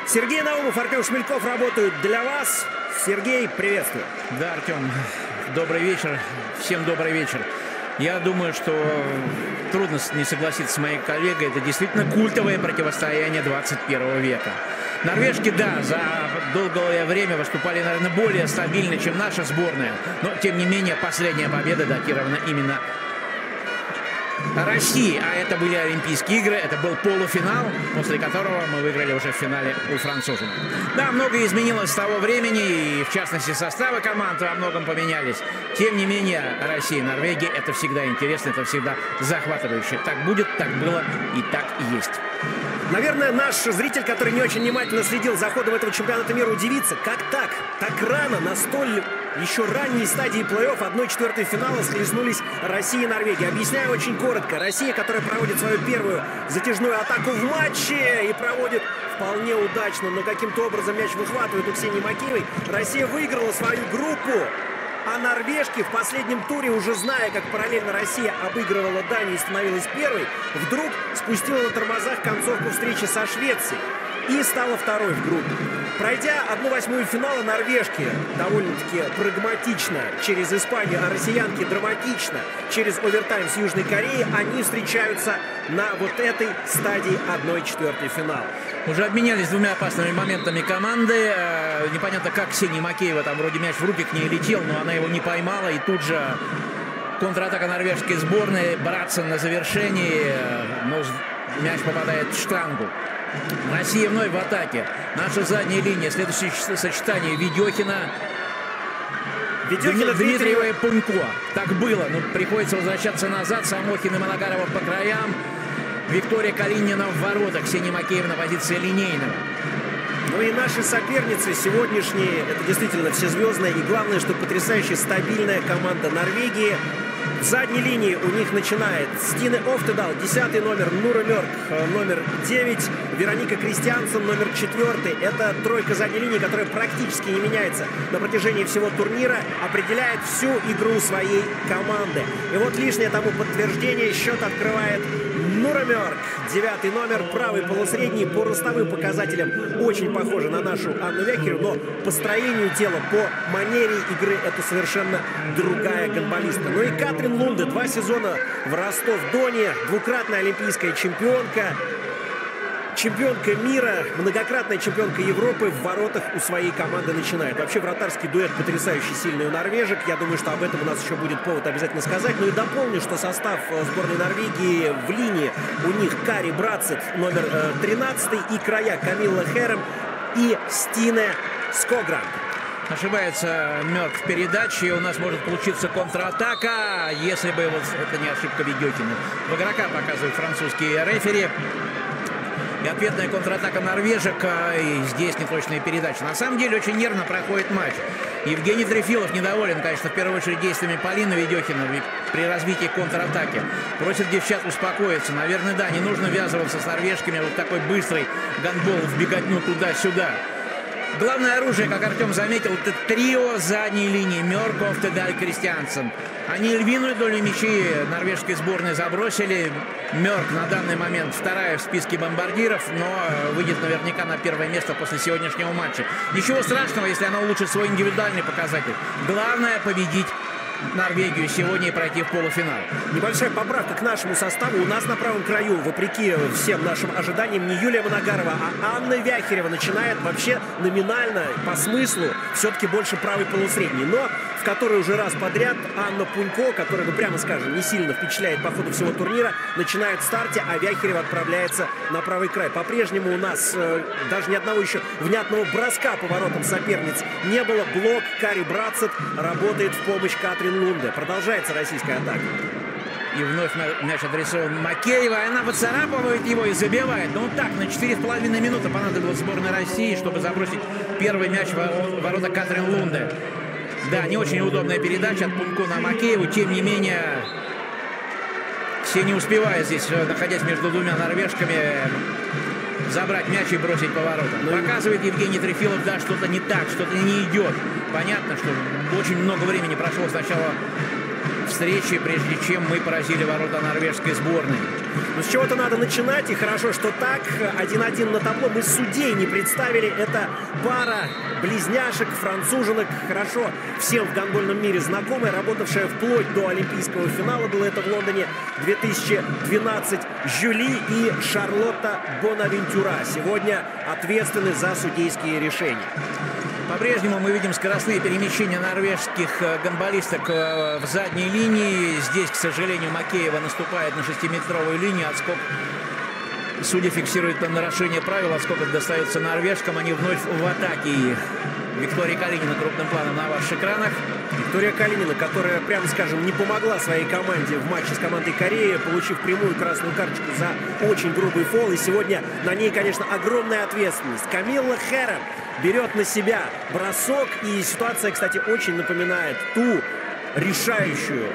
Сергей Наумов, Артем Шмельков работают для вас. Сергей, приветствую. Да, Артем, добрый вечер. Всем добрый вечер. Я думаю, что трудно не согласиться с моей коллегой. Это действительно культовое противостояние 21 века. Норвежки, да, за долгое время выступали, наверное, более стабильно, чем наша сборная. Но, тем не менее, последняя победа датирована именно России. А это были Олимпийские игры, это был полуфинал, после которого мы выиграли уже в финале у французов. Да, многое изменилось с того времени, и в частности составы команд во многом поменялись. Тем не менее, Россия и Норвегия — это всегда интересно, это всегда захватывающе. Так будет, так было и так и есть. Наверное, наш зритель, который не очень внимательно следил за ходом этого чемпионата мира, удивится, как так? Так рано, на столь еще ранней стадии плей-офф 1/4 финала схлестнулись Россия и Норвегия. Объясняю очень коротко. Россия, которая проводит свою первую затяжную атаку в матче и проводит вполне удачно, но каким-то образом мяч выхватывает у Ксении Макеевой. Россия выиграла свою группу. А норвежки в последнем туре, уже зная, как параллельно Россия обыгрывала Данию и становилась первой, вдруг спустила на тормозах концовку встречи со Швецией и стала второй в группе. Пройдя 1/8 финала, норвежки довольно-таки прагматично через Испанию, а россиянки драматично через овертайм с Южной Кореей, они встречаются на вот этой стадии 1/4 финала. Уже обменялись двумя опасными моментами команды. Непонятно, как Ксения Макеева, там вроде мяч в руки к ней летел, но она его не поймала. И тут же контратака норвежской сборной. Братсон на завершении, но мяч попадает в штангу. Россия вновь в атаке. Наша задняя линия. Следующее сочетание Ведехина, Дмитриева и Пунько. Так было, но приходится возвращаться назад. Самохин и Моногарова по краям. Виктория Калинина в воротах. Ксения Макеева на позиции линейного. Ну и наши соперницы сегодняшние, это действительно всезвездная и, главное, что потрясающе стабильная команда Норвегии. В задней линии у них начинает Стине Офтедал, 10-й номер, Нура Мёрк, номер 9, Вероника Кристиансен, номер 4. Это тройка задней линии, которая практически не меняется на протяжении всего турнира, определяет всю игру своей команды. И вот лишнее тому подтверждение: счет открывает Нура Мёрк, 9-й номер, правый полусредний. По ростовым показателям очень похоже на нашу Анну Вякеру, но по строению тела, по манере игры это совершенно другая гандболистка. Ну и Катрин Лунде, 2 сезона в Ростов-Доне, двукратная олимпийская чемпионка, чемпионка мира, многократная чемпионка Европы, в воротах у своей команды начинает. Вообще вратарский дуэт потрясающе сильный у норвежек. Я думаю, что об этом у нас еще будет повод обязательно сказать. Ну и дополню, что состав сборной Норвегии в линии у них Кари Братсет, номер 13, и края Камилла Херем и Стине Скогранд. Ошибается Мёрк в передаче. У нас может получиться контратака, если бы вот это не ошибка Ведехина. В игрока показывают французские рефери. И ответная контратака норвежек, и здесь неточные передачи. На самом деле очень нервно проходит матч. Евгений Трефилов недоволен, конечно, в первую очередь действиями Полины Ведехина при развитии контратаки. Просит девчат успокоиться. Наверное, да, не нужно ввязываться с норвежками. Вот такой быстрый гандбол в беготню туда-сюда. Главное оружие, как Артем заметил, это трио задней линии Мёрк, Офтедаль, Кристиансен. Они львиную долю мячей норвежской сборной забросили. Мёрк на данный момент вторая в списке бомбардиров, но выйдет наверняка на первое место после сегодняшнего матча. Ничего страшного, если она улучшит свой индивидуальный показатель. Главное — победить Норвегию сегодня и пройти в полуфинал. Небольшая поправка к нашему составу. У нас на правом краю, вопреки всем нашим ожиданиям, не Юлия Моногарова, а Анна Вяхерева начинает вообще номинально, по смыслу, все-таки больше правый полусредний. Но в который уже раз подряд Анна Пунько, которая, ну прямо скажем, не сильно впечатляет по ходу всего турнира, начинает в старте, а Вяхерева отправляется на правый край. По-прежнему у нас даже ни одного еще внятного броска по воротам соперниц не было. Блок Кари Братсет работает в помощь Катрин Лунде. Продолжается российская атака. И вновь мяч адресован Макеева. Она выцарапывает его и забивает. Ну так, на 4,5 минуты понадобилось сборной России, чтобы забросить первый мяч в ворота Катрин Лунде. Да, не очень удобная передача от Пунько на Макееву. Тем не менее, все не успевают здесь, находясь между двумя норвежками, забрать мяч и бросить по воротам. Показывает Евгений Трефилов, да, что-то не так, что-то не идет. Понятно, что очень много времени прошло с начала встречи, прежде чем мы поразили ворота норвежской сборной. Ну, с чего-то надо начинать, и хорошо, что так. 1-1 на табло. Мы судей не представили. Это пара близняшек, француженок. Хорошо всем в гандбольном мире знакомая, работавшая вплоть до олимпийского финала. Было это в Лондоне 2012. Жюли и Шарлотта Бонавентюра сегодня ответственны за судейские решения. По-прежнему мы видим скоростные перемещения норвежских гандболисток в задней линии. Здесь, к сожалению, Макеева наступает на 6-метровую линию. Отскок судья фиксирует нарушение правил. Отскок достается норвежкам. Они вновь в атаке. Виктория Калинина крупным планом на ваших экранах. Виктория Калинина, которая, прямо скажем, не помогла своей команде в матче с командой Кореи, получив прямую красную карточку за очень грубый фол. И сегодня на ней, конечно, огромная ответственность. Камилла Херем берет на себя бросок. И ситуация, кстати, очень напоминает ту решающую.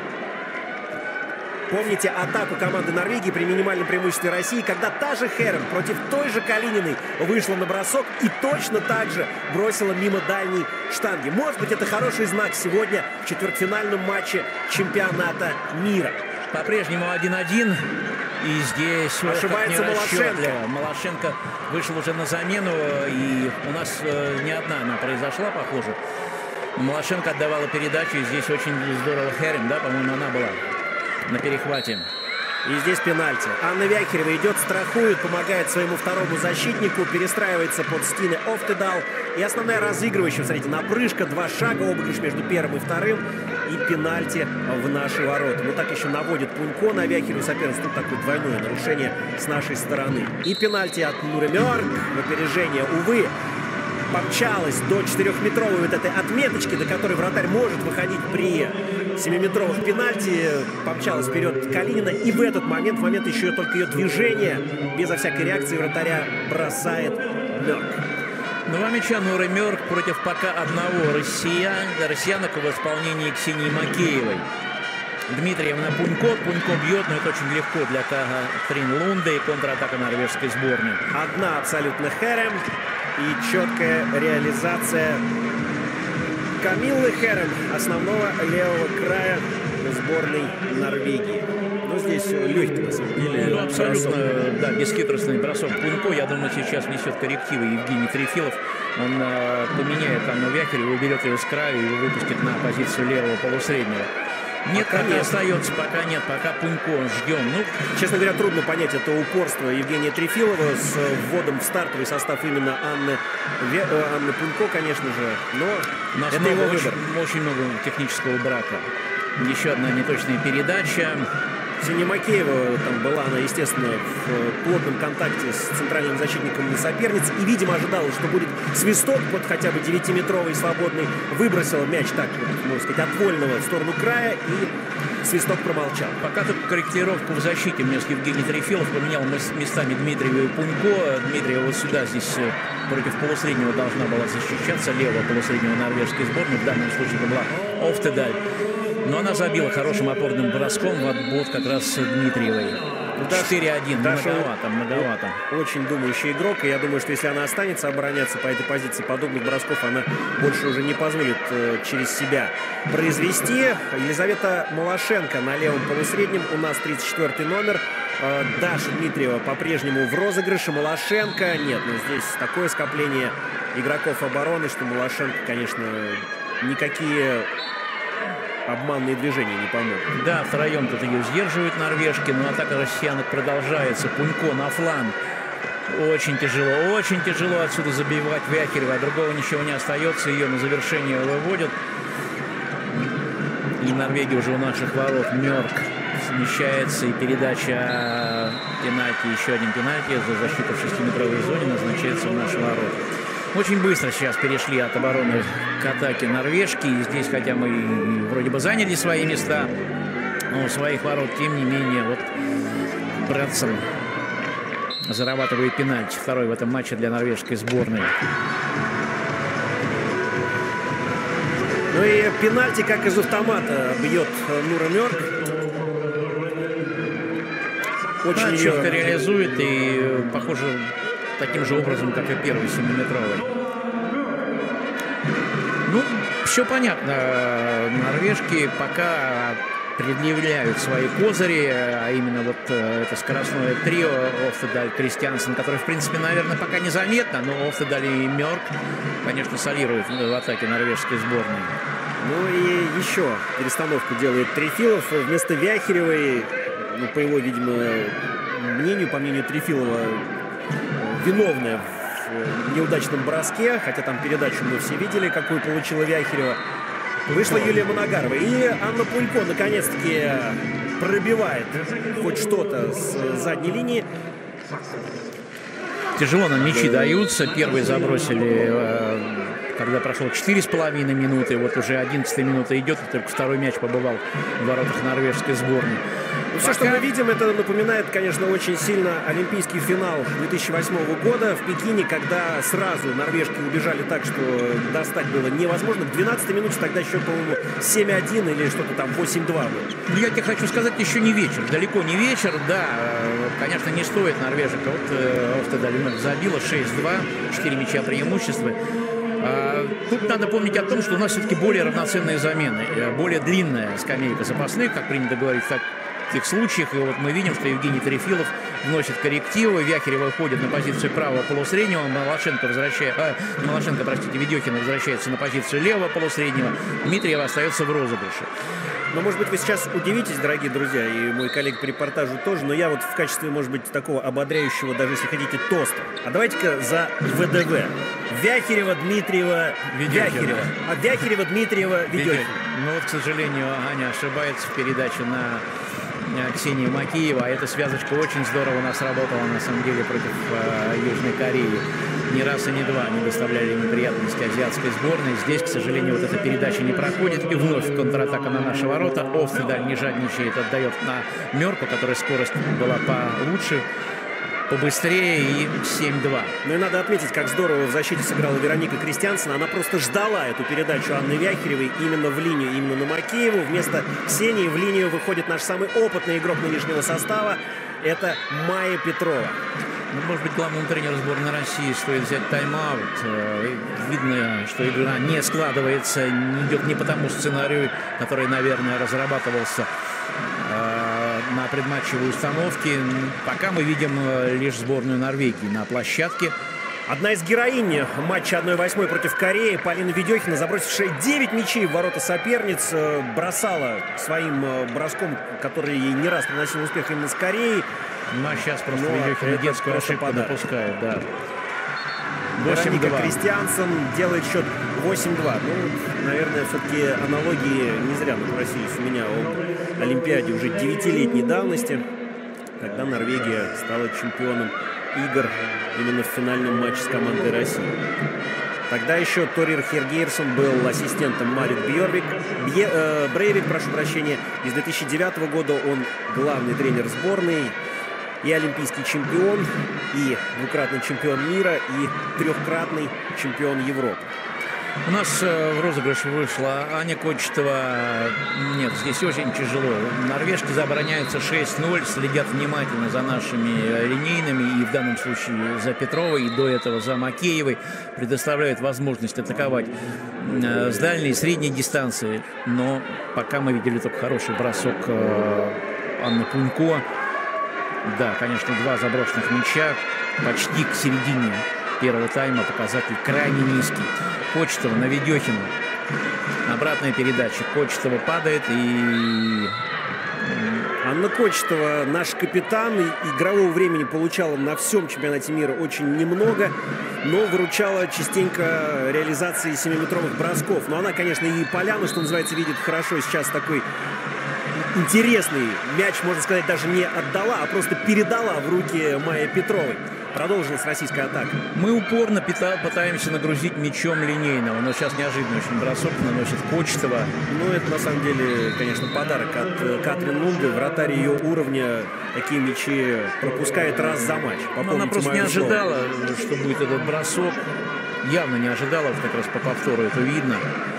Помните атаку команды Норвегии при минимальном преимуществе России, когда та же Херем против той же Калининой вышла на бросок и точно так же бросила мимо дальней штанги. Может быть, это хороший знак сегодня в четвертьфинальном матче чемпионата мира. По-прежнему 1-1. И здесь ошибается Малашенко. Малашенко вышел уже на замену. И у нас не одна она произошла, похоже. Малашенко отдавала передачу. И здесь очень здорово Херем, да, по-моему, она была на перехвате. И здесь пенальти. Анна Вяхерева идет, страхует, помогает своему второму защитнику, перестраивается под Стине Офтедал. И основная разыгрывающая, смотрите, напрыжка, 2 шага, обыгрыш между первым и вторым. И пенальти в наши ворота. Ну так еще наводит Пунько на Вяхереву соперницу. Тут такое двойное нарушение с нашей стороны. И пенальти от Нуры Мёрк. В опережение, увы, помчалась до 4-метровой вот этой отметочки, до которой вратарь может выходить при 7-метровых пенальти. Помчалась вперед Калинина. И в этот момент, еще только ее движение, безо всякой реакции вратаря бросает Мёрк. 2 мяча Нуры Мёрк против пока одного россиянок в исполнении Ксении Макеевой. Дмитриевна Пунько. Пунько бьет, но это очень легко для Катрин Лунде. И контратака норвежской сборной. Одна абсолютно Херем. И четкая реализация Камиллы Херем, основного левого края сборной Норвегии. Ну, здесь легкий, на самом деле. Ну, абсолютно, да, бесхитростный бросок Пунько. Я думаю, сейчас несет коррективы Евгений Трефилов. Он поменяет Анну Вяхереву, уберет ее с края и выпустит на позицию левого полусреднего. Нет, пока не остается, пока нет, пока Пунько ждем. Ну, честно говоря, трудно понять это упорство Евгения Трефилова с вводом в стартовый состав именно Анны Пунько, конечно же. Но это его выбор. Очень много технического брака. Еще одна неточная передача. Ксения Макеева там была, она, естественно, в плотном контакте с центральным защитником соперницы. И, видимо, ожидала, что будет свисток под хотя бы 9-метровый свободный. Выбросила мяч так, можно сказать, от вольного в сторону края. И свисток промолчал. Пока только корректировку в защите внес Евгений Трефилов. Поменял местами Дмитриева и Пунько. Дмитриева вот сюда, здесь против полусреднего должна была защищаться. Левого полусреднего норвежской сборной. В данном случае это была Офтедаль. Но она забила хорошим опорным броском в отбор как раз Дмитриевой. 4-1. Многовато. Очень думающий игрок. И я думаю, что если она останется обороняться по этой позиции, подобных бросков она больше уже не позволит через себя произвести. Елизавета Малашенко на левом полусреднем. У нас 34-й номер. Даша Дмитриева по-прежнему в розыгрыше. Малашенко нет. Но здесь такое скопление игроков обороны, что Малашенко, конечно, никакие обманные движения не помогут. Да, втроем тут ее сдерживают норвежки, но атака россиянок продолжается. Пунько на фланг. Очень тяжело отсюда забивать Вяхерева. А другого ничего не остается. Ее на завершение выводят. И Норвегия уже у наших ворот. Мёрк смещается. И передача пенальти. Еще один пенальти за защиту в 6-метровой зоне назначается в наши ворота. Очень быстро сейчас перешли от обороны к атаке норвежки. И здесь, хотя мы вроде бы заняли свои места, но у своих ворот, тем не менее, вот Братсон зарабатывает пенальти. Второй в этом матче для норвежской сборной. Ну и пенальти, как из автомата, бьет Нура Мёрк. Очень четко реализует и, похоже, таким же образом, как и первый 7-метровый. Ну, все понятно. Норвежки пока предъявляют свои козыри, а именно вот это скоростное трио Офтедаль, Кристиансен, которое, в принципе, наверное, пока незаметно, но Офтедаль и Мёрк, конечно, солируют в атаке норвежской сборной. Ну и еще перестановку делает Трефилов. Вместо Вяхеревой, ну, по его, видимо, мнению, по мнению Трефилова, виновная в неудачном броске, хотя там передачу мы все видели, какую получила Вяхерева. Вышла Юлия Моногарова. И Анна Пунько наконец-таки пробивает хоть что-то с задней линии. Тяжело нам мячи даются. Первые забросили, когда прошло 4,5 минуты. Вот уже 11-я минута идет, и только второй мяч побывал в воротах норвежской сборной. Ну, все, что мы видим, это напоминает, конечно, очень сильно олимпийский финал 2008 года в Пекине, когда сразу норвежки убежали так, что достать было невозможно. К 12-й минуте тогда еще, по-моему, 7-1 или что-то там 8-2 было. Ну, я тебе хочу сказать, еще не вечер. Далеко не вечер, да. Конечно, не стоит норвежек. Вот Офтедаль забила 6-2, 4 мяча преимущества. Тут надо помнить о том, что у нас все-таки более равноценные замены, более длинная скамейка запасных, как принято говорить в таких случаях. И вот мы видим, что Евгений Трефилов вносит коррективы, Вяхерева выходит на позицию правого полусреднего, Ведехина возвращается на позицию левого полусреднего, Дмитриева остается в розыгрыше. Но, может быть, вы сейчас удивитесь, дорогие друзья, и мой коллега по репортажу тоже, но я вот в качестве, может быть, такого ободряющего, даже если хотите, тоста. А давайте-ка за ВДВ. Вяхерева, Дмитриева, Вяхерева. А Вяхерева, Дмитриева, Ведехина. Ну вот, к сожалению, Аня ошибается в передаче на Ксении Макеева. А эта связочка очень здорово у нас работала, на самом деле, против Южной Кореи. Ни раз и ни два они доставляли неприятности азиатской сборной. Здесь, к сожалению, вот эта передача не проходит. И вновь контратака на наши ворота. Офтедаль не жадничает, отдает на Мёрку, которая скорость была получше, побыстрее, и 7-2. Ну и надо отметить, как здорово в защите сыграла Вероника Кристиансен. Она просто ждала эту передачу Анны Вяхеревой именно в линию, именно на Макееву. Вместо Ксении в линию выходит наш самый опытный игрок нынешнего состава. Это Майя Петрова. Ну, может быть, главному тренеру сборной России стоит взять тайм-аут. Видно, что игра не складывается, не идет не по тому сценарию, который, наверное, разрабатывался на предматчевой установке. Пока мы видим лишь сборную Норвегии на площадке. Одна из героинь матча 1/8 против Кореи, Полина Ведехина, забросившая 9 мячей в ворота соперниц, бросала своим броском, который ей не раз приносил успех именно с Кореей. Ну, а сейчас просто Ведехина детскую ошибку допускает, да. Вероника Кристиансен делает счет 8-2. Ну, наверное, все-таки аналогии не зря напросились у меня о Олимпиаде уже 9-летней давности, когда Норвегия стала чемпионом игр именно в финальном матче с командой России. Тогда еще Торир Хергейрсон был ассистентом Марит Брейвик, прошу прощения. Из 2009 года он главный тренер сборной. И олимпийский чемпион, и двукратный чемпион мира, и трехкратный чемпион Европы. У нас в розыгрыш вышла Аня Кочетова. Нет, здесь очень тяжело. Норвежки забороняются 6-0, следят внимательно за нашими линейными, и в данном случае за Петровой, и до этого за Макеевой. Предоставляют возможность атаковать с дальней и средней дистанции. Но пока мы видели только хороший бросок Анны Пунько. Да, конечно, два заброшенных мяча почти к середине первого тайма. Показатель крайне низкий. Кочетова на Ведехину. Обратная передача. Кочетова падает, и Анна Кочетова, наш капитан, игрового времени получала на всем чемпионате мира очень немного, но выручала частенько реализации 7-метровых бросков. Но она, конечно, и поляну, что называется, видит хорошо. Сейчас такой интересный мяч, можно сказать, даже не отдала, а просто передала в руки Майе Петровой. Продолжилась российская атака. Мы упорно пытаемся нагрузить мячом линейного, но сейчас неожиданно очень бросок наносит Кочетова. Ну, это на самом деле, конечно, подарок от Катрин Лунде. Вратарь ее уровня такие мячи пропускает раз за матч. Она просто не ожидала, что будет этот бросок. Явно не ожидала, как раз по повтору это видно.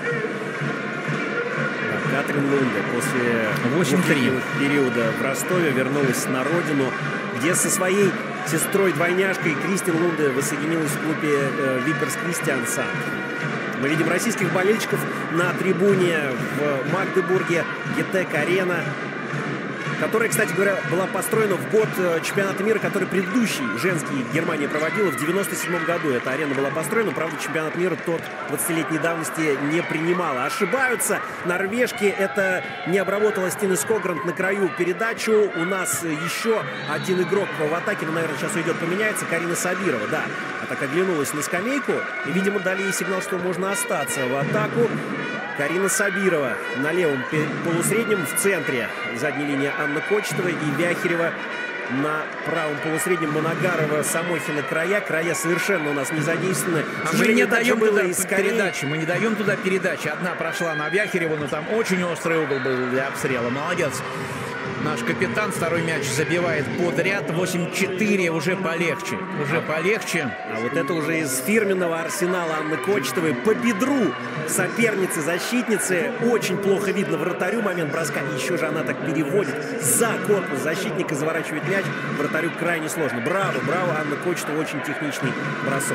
Катрин Лунде после 8-3 периода в Ростове вернулась на родину, где со своей сестрой-двойняшкой Кристин Лунде воссоединилась в клубе Виперс Кристиансанд. Мы видим российских болельщиков на трибуне в Магдебурге, Гетек-арена, которая, кстати говоря, была построена в год чемпионата мира, который предыдущий женский Германия проводила в 1997 году. Эта арена была построена, правда, чемпионат мира тот 20-летней давности не принимала. Ошибаются норвежки, это не обработала Стины Скогрант на краю передачу. У нас еще один игрок в атаке, но, наверное, сейчас уйдет, поменяется, Карина Сабирова, да. А так оглянулась на скамейку и, видимо, дали ей сигнал, что можно остаться в атаку. Карина Сабирова на левом полусреднем, в центре задней линии Анна Кочетова и Вяхерева на правом полусреднем. Моногарова, Самохина края. Края совершенно у нас не задействованы. А мы не даем туда передачи. Мы не даем туда передачи. Одна прошла на Вяхереву, но там очень острый угол был для обстрела. Молодец. Наш капитан второй мяч забивает подряд. 8-4, уже полегче. Уже полегче. А вот это уже из фирменного арсенала Анны Кочетовой. По бедру соперницы, защитницы. Очень плохо видно вратарю момент броска. Еще же она так переводит за корпус защитника, заворачивает мяч. Вратарю крайне сложно. Браво, браво, Анна Кочетова. Очень техничный бросок.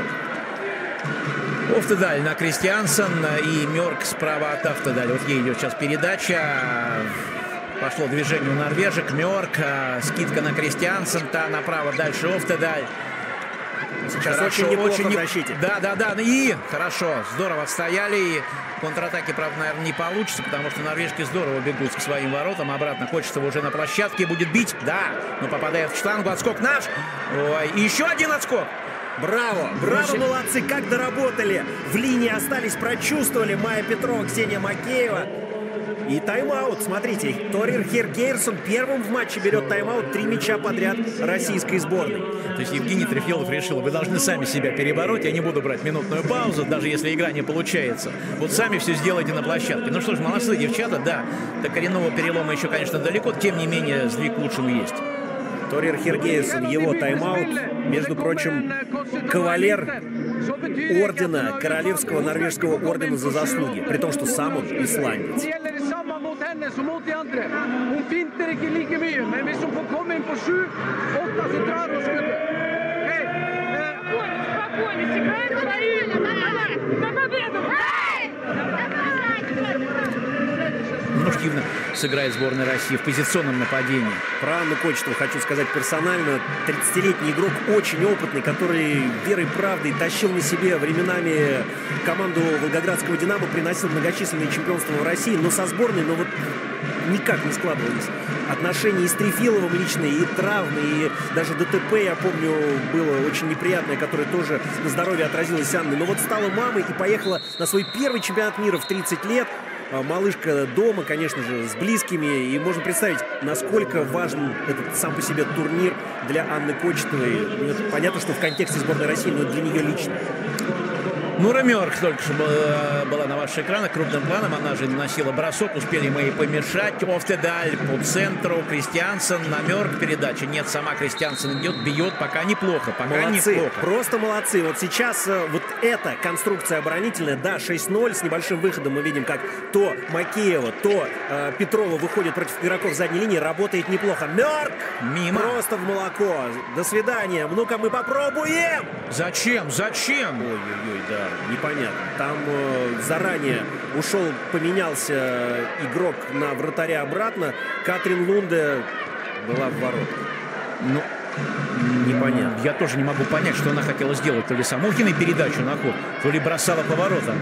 Офтедаль на Кристиансен и Мёрк справа от Офтедаль. Вот ей идет сейчас передача. Пошло движение у норвежек. Мёрк, скидка на Кристиансен, та направо, дальше Офтедаль. Сейчас хорошо, очень неплохо в защите. Да. И хорошо, здорово отстояли. И контратаки, правда, наверное, не получится, потому что норвежки здорово бегут к своим воротам. Обратно Кочетова уже на площадке будет бить. Да, но попадает в штангу. Отскок наш. Ой, и еще один отскок. Браво, браво, молодцы, как доработали. В линии остались, прочувствовали Майя Петрова, Ксения Макеева. И тайм-аут, смотрите, Торир Хергейрсон первым в матче берет тайм-аут, 3 мяча подряд российской сборной. То есть Евгений Трефилов решил, вы должны сами себя перебороть, я не буду брать минутную паузу, даже если игра не получается. Вот сами все сделайте на площадке. Ну что ж, молодцы девчата, да, до коренного перелома еще, конечно, далеко, тем не менее, сдвиг к лучшему есть. Торир Хергейрсон, его тайм-аут, между прочим, кавалер ордена, Королевского норвежского ордена за заслуги, при том, что сам он исландец. Активно сыграет сборная России в позиционном нападении. Про Анну Кочетову хочу сказать персонально. 30-летний игрок, очень опытный, который верой и правдой тащил на себе временами команду Волгоградского «Динамо», приносил многочисленные чемпионства в России, но со сборной, вот никак не складывались отношения и с Трефиловым лично, и травмы, и даже ДТП, я помню, было очень неприятное, которое тоже на здоровье отразилось Анны. Но вот стала мамой и поехала на свой первый чемпионат мира в 30 лет. Малышка дома, конечно же, с близкими. И можно представить, насколько важен этот сам по себе турнир для Анны Кочетовой. Понятно, что в контексте сборной России, но для нее лично. Нура Мёрк только что была на ваших экранах крупным планом. Она же наносила бросок. Успели мы ей помешать. Офтедаль по центру. Кристиансен на Мёрк передача. Нет, сама Кристиансен идет, бьет. Пока неплохо. Пока молодцы, неплохо. Просто молодцы. Вот сейчас вот эта конструкция оборонительная, да, 6-0 с небольшим выходом. Мы видим, как то Макеева, то Петрова выходит против игроков задней линии. Работает неплохо. Мёрк! Мимо. Просто в молоко. До свидания. Ну-ка, мы попробуем! Зачем? Зачем? Ой-ой-ой, да. Непонятно. Там заранее ушел, поменялся игрок на вратаря обратно. Катрин Лунде была в воротах. Ну, непонятно. Я тоже не могу понять, что она хотела сделать. То ли Самохиной передачу на ход, то ли бросала поворотом.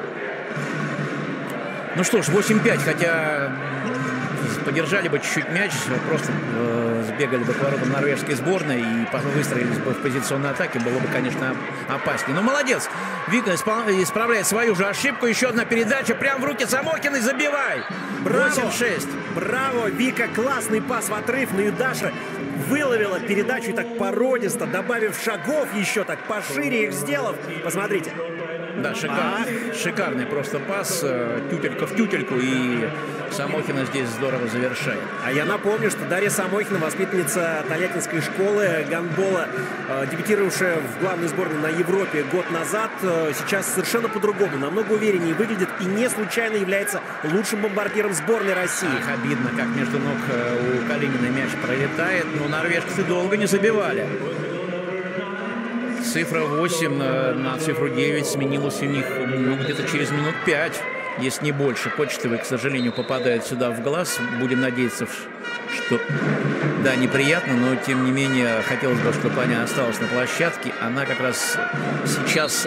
Ну что ж, 8-5, хотя подержали бы чуть-чуть мяч, просто сбегали бы к воротам норвежской сборной и выстроились бы в позиционной атаке, было бы, конечно, опаснее. Но молодец. Вика исправляет свою же ошибку. Еще одна передача прямо в руки Самохиной. Забивай. 8-6. Браво, Вика. Классный пас в отрыв. Но и Даша выловила передачу и так породисто, добавив шагов еще так пошире их сделав. Посмотрите. Да, шикарный просто пас. Тютелька в тютельку. И Самохина здесь здорово завершает. А я напомню, что Дарья Самохина, воспитанница Тольяттинской школы гандбола, дебютировавшая в главной сборной на Европе год назад, сейчас совершенно по-другому, намного увереннее выглядит и не случайно является лучшим бомбардиром сборной России. Ах, обидно, как между ног у Калинина мяч пролетает. Но норвежцы долго не забивали. С цифра 8 на цифру 9 сменилась у них где-то через минут 5, если не больше. Кочетовый, к сожалению, попадает сюда в глаз. Будем надеяться, что да, неприятно, но тем не менее хотелось бы, чтобы Аня осталась на площадке. Она как раз сейчас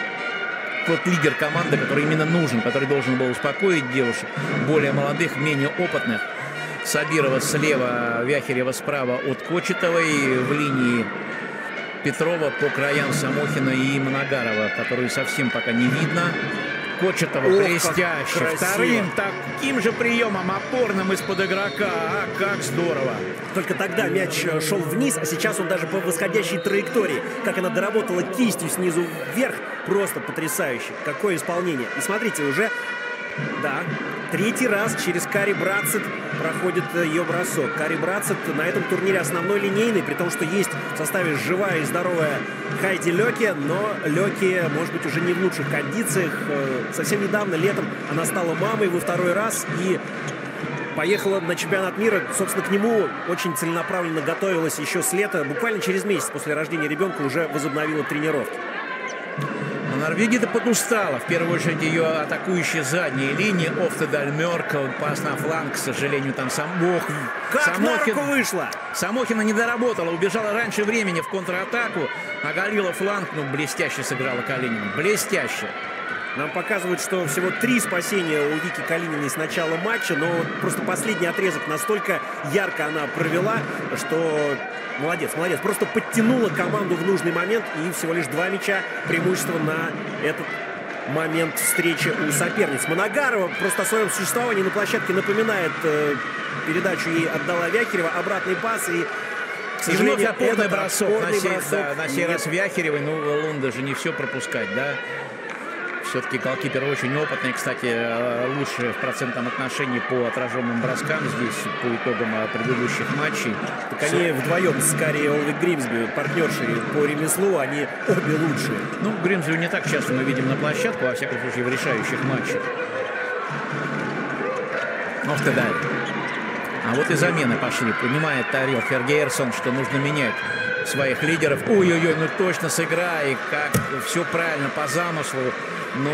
тот лидер команды, который именно нужен, который должен был успокоить девушек, более молодых, менее опытных. Сабирова слева, Вяхерева справа от Кочетовой, в линии Петрова по краям Самохина и Моногарова, которую совсем пока не видно. Кочетова блестяще. Вторым таким же приемом, опорным из-под игрока. А как здорово. Только тогда мяч шел вниз, а сейчас он даже по восходящей траектории. Как она доработала кистью снизу вверх. Просто потрясающе. Какое исполнение. И смотрите, уже, да, третий раз через Кари Брацет проходит ее бросок. Кари Брацет на этом турнире основной линейный, при том, что есть в составе живая и здоровая Хайди Леки, но Леки, может быть, уже не в лучших кондициях. Совсем недавно, летом, она стала мамой во второй раз и поехала на чемпионат мира. Собственно, к нему очень целенаправленно готовилась еще с лета. Буквально через месяц после рождения ребенка уже возобновила тренировки. Норвегия-то подустала. В первую очередь ее атакующие задние линии. Офтедаль, Мёрк, пас на фланг. К сожалению, там Как на руку вышла! Самохина не доработала. Убежала раньше времени в контратаку. Оголила фланг. Ну, блестяще сыграла Калинина. Блестяще. Нам показывают, что всего 3 спасения у Вики Калининой с начала матча, но просто последний отрезок настолько ярко она провела, что молодец, молодец. Просто подтянула команду в нужный момент, и всего лишь 2 мяча преимущества на этот момент встречи у соперниц. Моногарова просто о своем существовании на площадке напоминает. Передачу ей отдала Вяхерева, обратный пас, и к сожалению, вновь опорный бросок. На сей раз Нет. Вяхеревой. Ну, Лунда же не все пропускать, да? Все-таки голкипер очень опытный. Кстати, лучше в процентном отношении по отраженным броскам здесь по итогам предыдущих матчей. Так они вдвоем с Кари Олвик Гримсби, партнершей по ремеслу, они обе лучшие. Ну, Гримсби не так часто мы видим на площадку, во всяком случае в решающих матчах. Офтедаль. А вот и замены пошли. Понимает Тарил Хергейрсон, что нужно менять своих лидеров. Ой-ой-ой, ну точно сыграй, как все правильно по замыслу. Но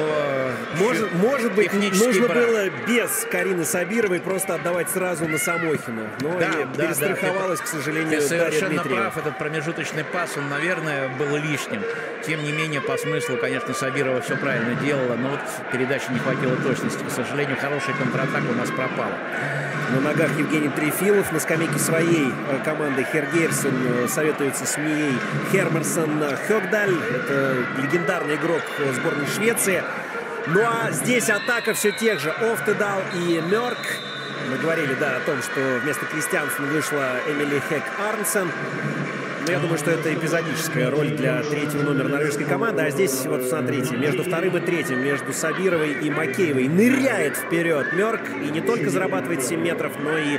может быть, нужно было без Карины Сабировой просто отдавать сразу на Самохину. Но перестраховалась, к сожалению, ты совершенно Дарья Дмитриева. прав. Этот промежуточный пас, он, наверное, был лишним. Тем не менее, по смыслу, конечно, Сабирова все правильно делала. Но вот передачи не хватило точности. К сожалению, хорошая контратака у нас пропала. На ногах Евгений Трефилов. На скамейке своей команды Хергейрсон советуется с Мией Хермерсон Хёгдаль. Это легендарный игрок сборной Швеции. Ну а здесь атака все тех же Офтедал и Мёрк. Мы говорили, да, о том, что вместо Кристиансена вышла Эмили Хек Арнсен. Но я думаю, что это эпизодическая роль для третьего номера норвежской команды. А здесь, вот смотрите, между вторым и третьим, между Сабировой и Макеевой ныряет вперед Мёрк. И не только зарабатывает 7 метров, но и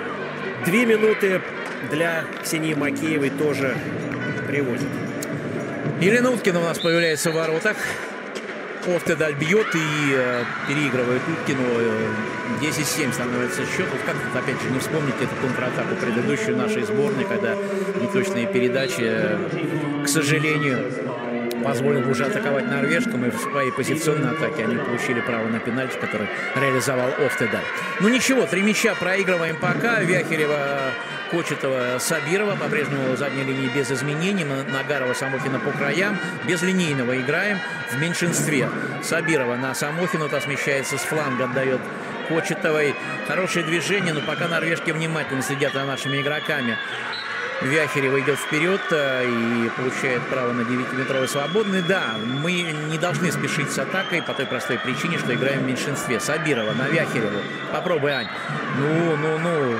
2 минуты для Ксении Макеевой тоже привозит. Елена Уткина у нас появляется в воротах. Офтедаль бьет и переигрывает Уткину. 10-7 становится счет. Вот как тут, опять же, не вспомнить эту контратаку предыдущую нашей сборной, когда неточные передачи, к сожалению, позволил уже атаковать норвежкам, и в своей позиционной атаке они получили право на пенальти, который реализовал Офтедаль. Ну ничего, 3 мяча проигрываем пока. Вяхерева, Кочетова, Сабирова по-прежнему в задней линии без изменений. Нагарова, Самохина по краям. Без линейного играем в меньшинстве. Сабирова на Самохину, та смещается с фланга, отдает Кочетовой. Хорошее движение, но пока норвежки внимательно следят за нашими игроками. Вяхерева идет вперед и получает право на 9-метровый свободный. Да, мы не должны спешить с атакой по той простой причине, что играем в меньшинстве. Сабирова на Вяхереву. Попробуй, Ань. Ну.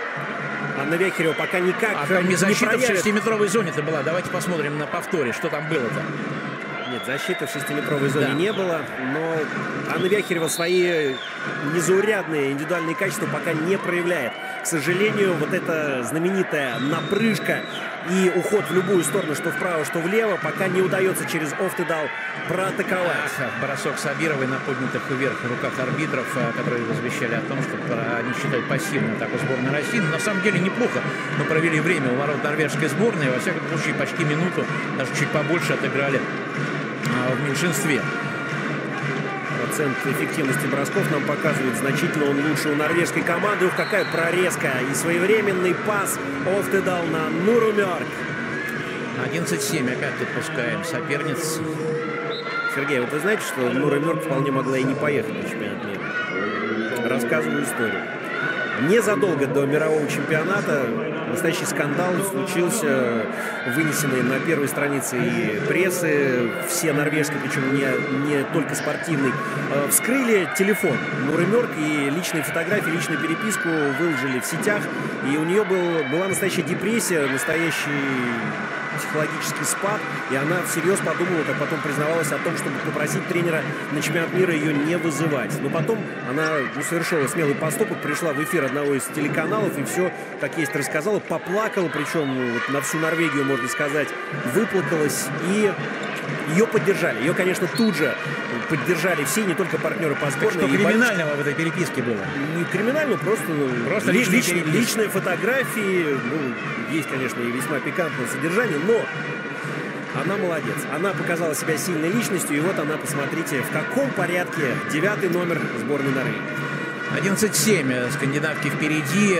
Анна Вяхерева пока никак а там не защита не в 6-метровой зоне-то была. Давайте посмотрим на повторе, что там было-то. Нет, защиты в 6-метровой зоне не было, но Анна Вяхерева свои незаурядные индивидуальные качества пока не проявляет. к сожалению, вот эта знаменитая напрыжка и уход в любую сторону, что вправо, что влево, пока не удается через Офтедал проатаковать. Бросок Сабировой на поднятых вверх руках арбитров, которые возвещали о том, что они считают пассивной атаку сборной России. Но на самом деле неплохо мы провели время у ворот норвежской сборной. Во всяком случае, почти минуту, даже чуть побольше отыграли в меньшинстве. Процент эффективности бросков нам показывает значительно он лучше у норвежской команды. Ух, какая прорезка и своевременный пас Офтедал на Нуру Мёрк. 11-7 опять отпускаем соперниц. Сергей, вот вы знаете, что Нура Мёрк вполне могла и не поехать на чемпионат мира? Рассказываю историю. Незадолго до мирового чемпионата настоящий скандал случился, вынесенный на первой странице и прессы, все норвежские, причем не только спортивный, вскрыли телефон Нуры Мёрк и личные фотографии, личную переписку выложили в сетях. И у нее была настоящая депрессия, настоящий психологический спад, и она всерьез подумала, как потом признавалась, о том, чтобы попросить тренера на чемпионат мира ее не вызывать. Но потом она совершила смелый поступок, пришла в эфир одного из телеканалов и все, как есть, рассказала, поплакала, причем вот на всю Норвегию, можно сказать, выплакалась, и ее поддержали. Ее, конечно, тут же поддержали все, не только партнеры по сборной. Что криминального в этой переписке было? Не криминально, просто личные фотографии. Ну, есть, конечно, и весьма пикантное содержание, но она молодец. Она показала себя сильной личностью, и вот она, посмотрите, в каком порядке 9-й номер сборной Норвегии. 11-7. Скандинавки впереди.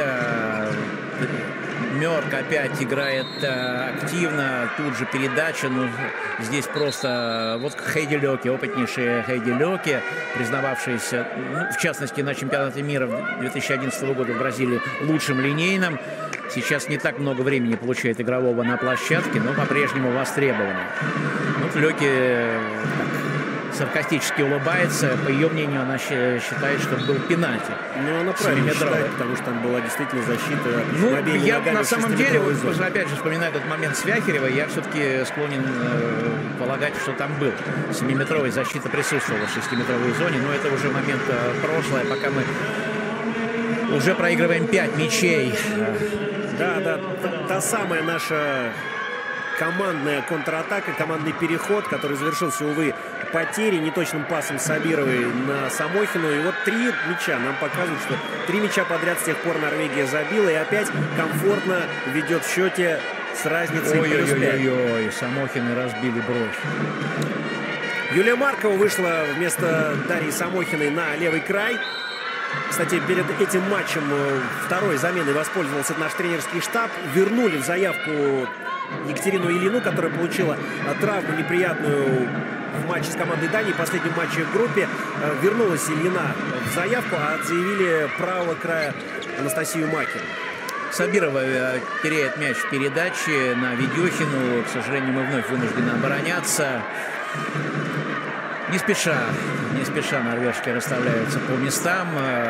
Мёрк опять играет активно, тут же передача, но здесь просто вот Хейди Лёке, опытнейшая Хейди Лёке, признававшаяся, в частности, на чемпионате мира 2011 года в Бразилии лучшим линейным. Сейчас не так много времени получает игрового на площадке, но по-прежнему востребована. Вот Лёке саркастически улыбается. По ее мнению, она считает, что был пенальти. Ну, она правильно считает, потому что там была действительно защита. Ну, я на самом деле, вот, опять же, вспоминаю этот момент с Вяхеревой, я все-таки склонен полагать, что там был. 7-метровая защита присутствовала в 6-метровой зоне, но это уже момент прошлое, пока мы уже проигрываем 5 мячей. Да, та самая наша командная контратака, командный переход, который завершился, увы, потерей, неточным пасом Сабировой на Самохину. И вот 3 мяча нам показывают, что 3 мяча подряд с тех пор Норвегия забила и опять комфортно ведет в счете с разницей плюс 5. Ой-ой-ой, Самохины разбили бровь. Юлия Маркова вышла вместо Дарьи Самохиной на левый край. Кстати, перед этим матчем второй заменой воспользовался наш тренерский штаб. Вернули в заявку Екатерину Ильину, которая получила травму неприятную в матче с командой Дании, в последнем матче в группе. Вернулась Ильина в заявку, а отзаявили правого края Анастасию Макину. Сабирова теряет мяч в передаче на Ведехину. К сожалению, мы вновь вынуждены обороняться. Не спеша норвежки расставляются по местам.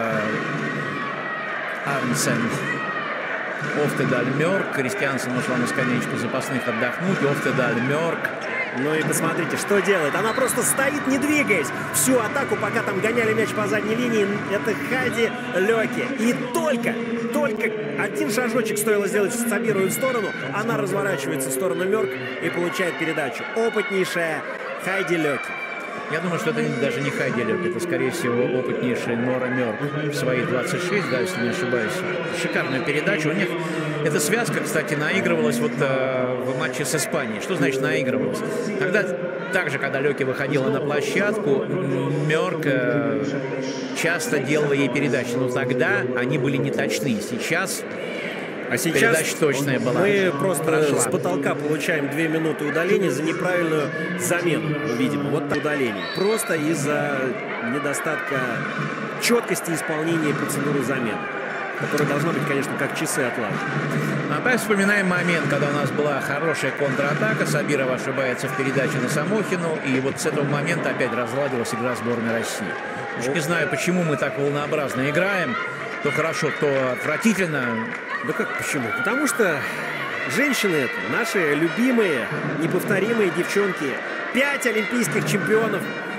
Арнсен, Офтедал, Мёрк. Кристиансен ушла на скамеечку запасных отдохнуть. Офтедал, Мёрк. Ну и посмотрите, что делает. Она просто стоит, не двигаясь. Всю атаку, пока там гоняли мяч по задней линии, это Хайди Лёке. И только один шажочек стоило сделать Сабировой в сторону, она разворачивается в сторону Мёрк и получает передачу. Опытнейшая Хайди Лёке. Я думаю, что это даже не Хайди Лёке, это, скорее всего, опытнейшая Нора Мёрк в свои 26, да, если не ошибаюсь. Шикарную передачу. У них эта связка, кстати, наигрывалась вот в матче с Испанией. Что значит наигрывалась? Тогда, также, когда Лёке выходила на площадку, Мёрк часто делала ей передачи. Но тогда они были неточны. Сейчас передача точная была. Мы просто с потолка получаем 2 минуты удаления за неправильную замену. Видимо, вот так удаление. Просто из-за недостатка четкости исполнения процедуры замены, которая должна быть, конечно, как часы отлажена. Опять вспоминаем момент, когда у нас была хорошая контратака. Сабирова ошибается в передаче на Самохину. И вот с этого момента опять разладилась игра сборной России. Уж не знаю, почему мы так волнообразно играем. То хорошо, то отвратительно. Да как почему? Потому что женщины это наши любимые, неповторимые девчонки. 5 олимпийских чемпионов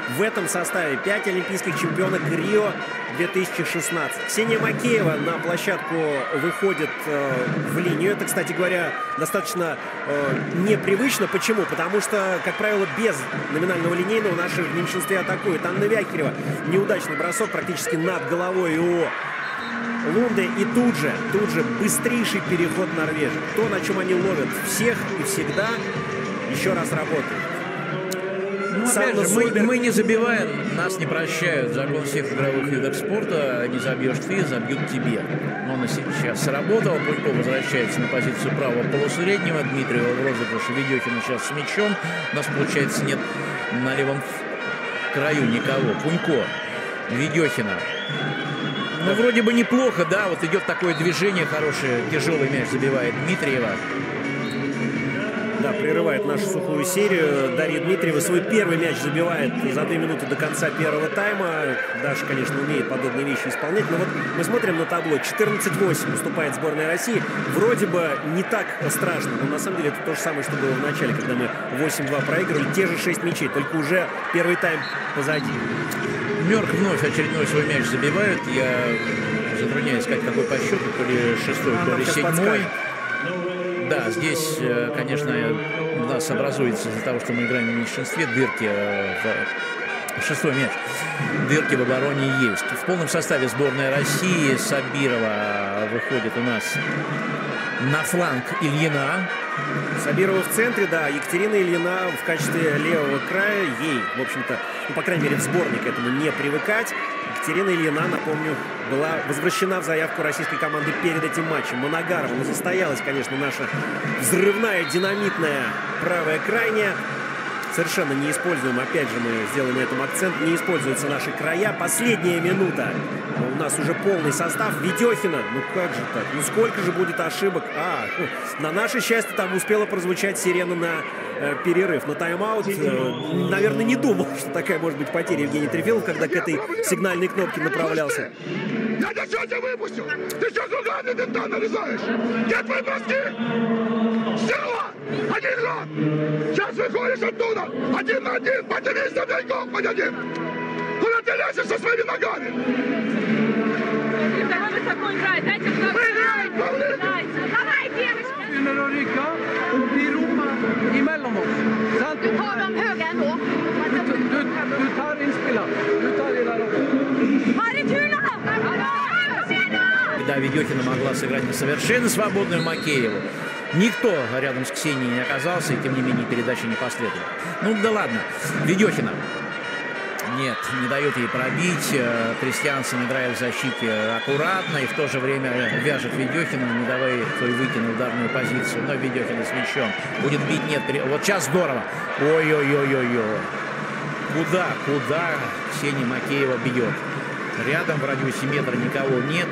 в этом составе. 5 олимпийских чемпионок Рио 2016. Ксения Макеева на площадку выходит в линию. Это, кстати говоря, достаточно непривычно. Почему? Потому что, как правило, без номинального линейного наши в меньшинстве атакуют. Анна Вяхерева. Неудачный бросок практически над головой у Лунды. И тут же быстрейший переход норвежцев. То, на чем они ловят всех и всегда, еще раз работает. Ну, опять же, мы не забиваем, нас не прощают. Закон всех игровых видов спорта. Не забьешь ты, забьют тебе. Он сейчас сработал. Пунько возвращается на позицию правого полусреднего. Дмитриева в розыгрыше. Ведехина сейчас с мячом. У нас, получается, нет на левом краю никого. Пунько. Ведехина. Ну, вроде бы неплохо, да. Вот идет такое движение хорошее. Тяжелый мяч забивает Дмитриева. Да, прерывает нашу сухую серию. Дарья Дмитриева свой первый мяч забивает за 2 минуты до конца первого тайма. Даша, конечно, умеет подобные вещи исполнять. Но вот мы смотрим на табло. 14-8 уступает сборная России. Вроде бы не так страшно. Но на самом деле это то же самое, что было в начале, когда мы 8-2 проигрывали. Те же 6 мячей, только уже первый тайм позади. Мёрк вновь очередной свой мяч забивают. Я затрудняюсь сказать, какой по счету. То ли 6-й, то ли 7-й. Да, здесь, конечно, у нас образуется из-за того, что мы играем в меньшинстве, дырки в 6-й мяч. Дырки в обороне есть. В полном составе сборная России. Сабирова выходит у нас на фланг Ильина. Сабирова в центре, да. Екатерина Ильина в качестве левого края. Ей, в общем-то, ну, по крайней мере, в сборной к этому не привыкать. Екатерина Ильина, напомню, была возвращена в заявку российской команды перед этим матчем. Моногарова. Но состоялась, конечно, наша взрывная, динамитная правая крайняя. Совершенно не используем, опять же, мы сделаем на этом акцент, не используются наши края. Последняя минута. У нас уже полный состав. Ведехина. Ну как же так? Ну сколько же будет ошибок? На наше счастье там успела прозвучать сирена на перерыв, на тайм-аут. Наверное, не думал, что такая может быть потеря Евгений Трефилов, когда к этой сигнальной кнопке направлялся. Я ничего не выпустил! Ты что, зубами мента нарезаешь? Где твои броски? Сила! 1-2! Сейчас выходишь оттуда! 1 на 1! Поднимись на бегом, хоть один! Куда ты лезешь со своими ногами? Давай высоко играй, дайте много. Мы играем, Павлин! Давай, девочка! Begynner å rykke, og de rommer imellom oss. Sant? Du tar dem höga ändå. Du tar innspillet. Du tar de der oppe. Ha det kul då! Да, Ведехина могла сыграть на совершенно свободную Макееву. Никто рядом с Ксенией не оказался, и тем не менее передача не последовала. Ну да ладно, Ведехина. Нет, не дает ей пробить. Кристиансен играет в защите аккуратно и в то же время вяжет Ведехину, не давая той выйти на ударную позицию. Но Ведехина с мячом будет бить. Нет, вот сейчас здорово. Ой-ой-ой-ой-ой. Куда Ксения Макеева бьет? Рядом в радиусе метра никого нет.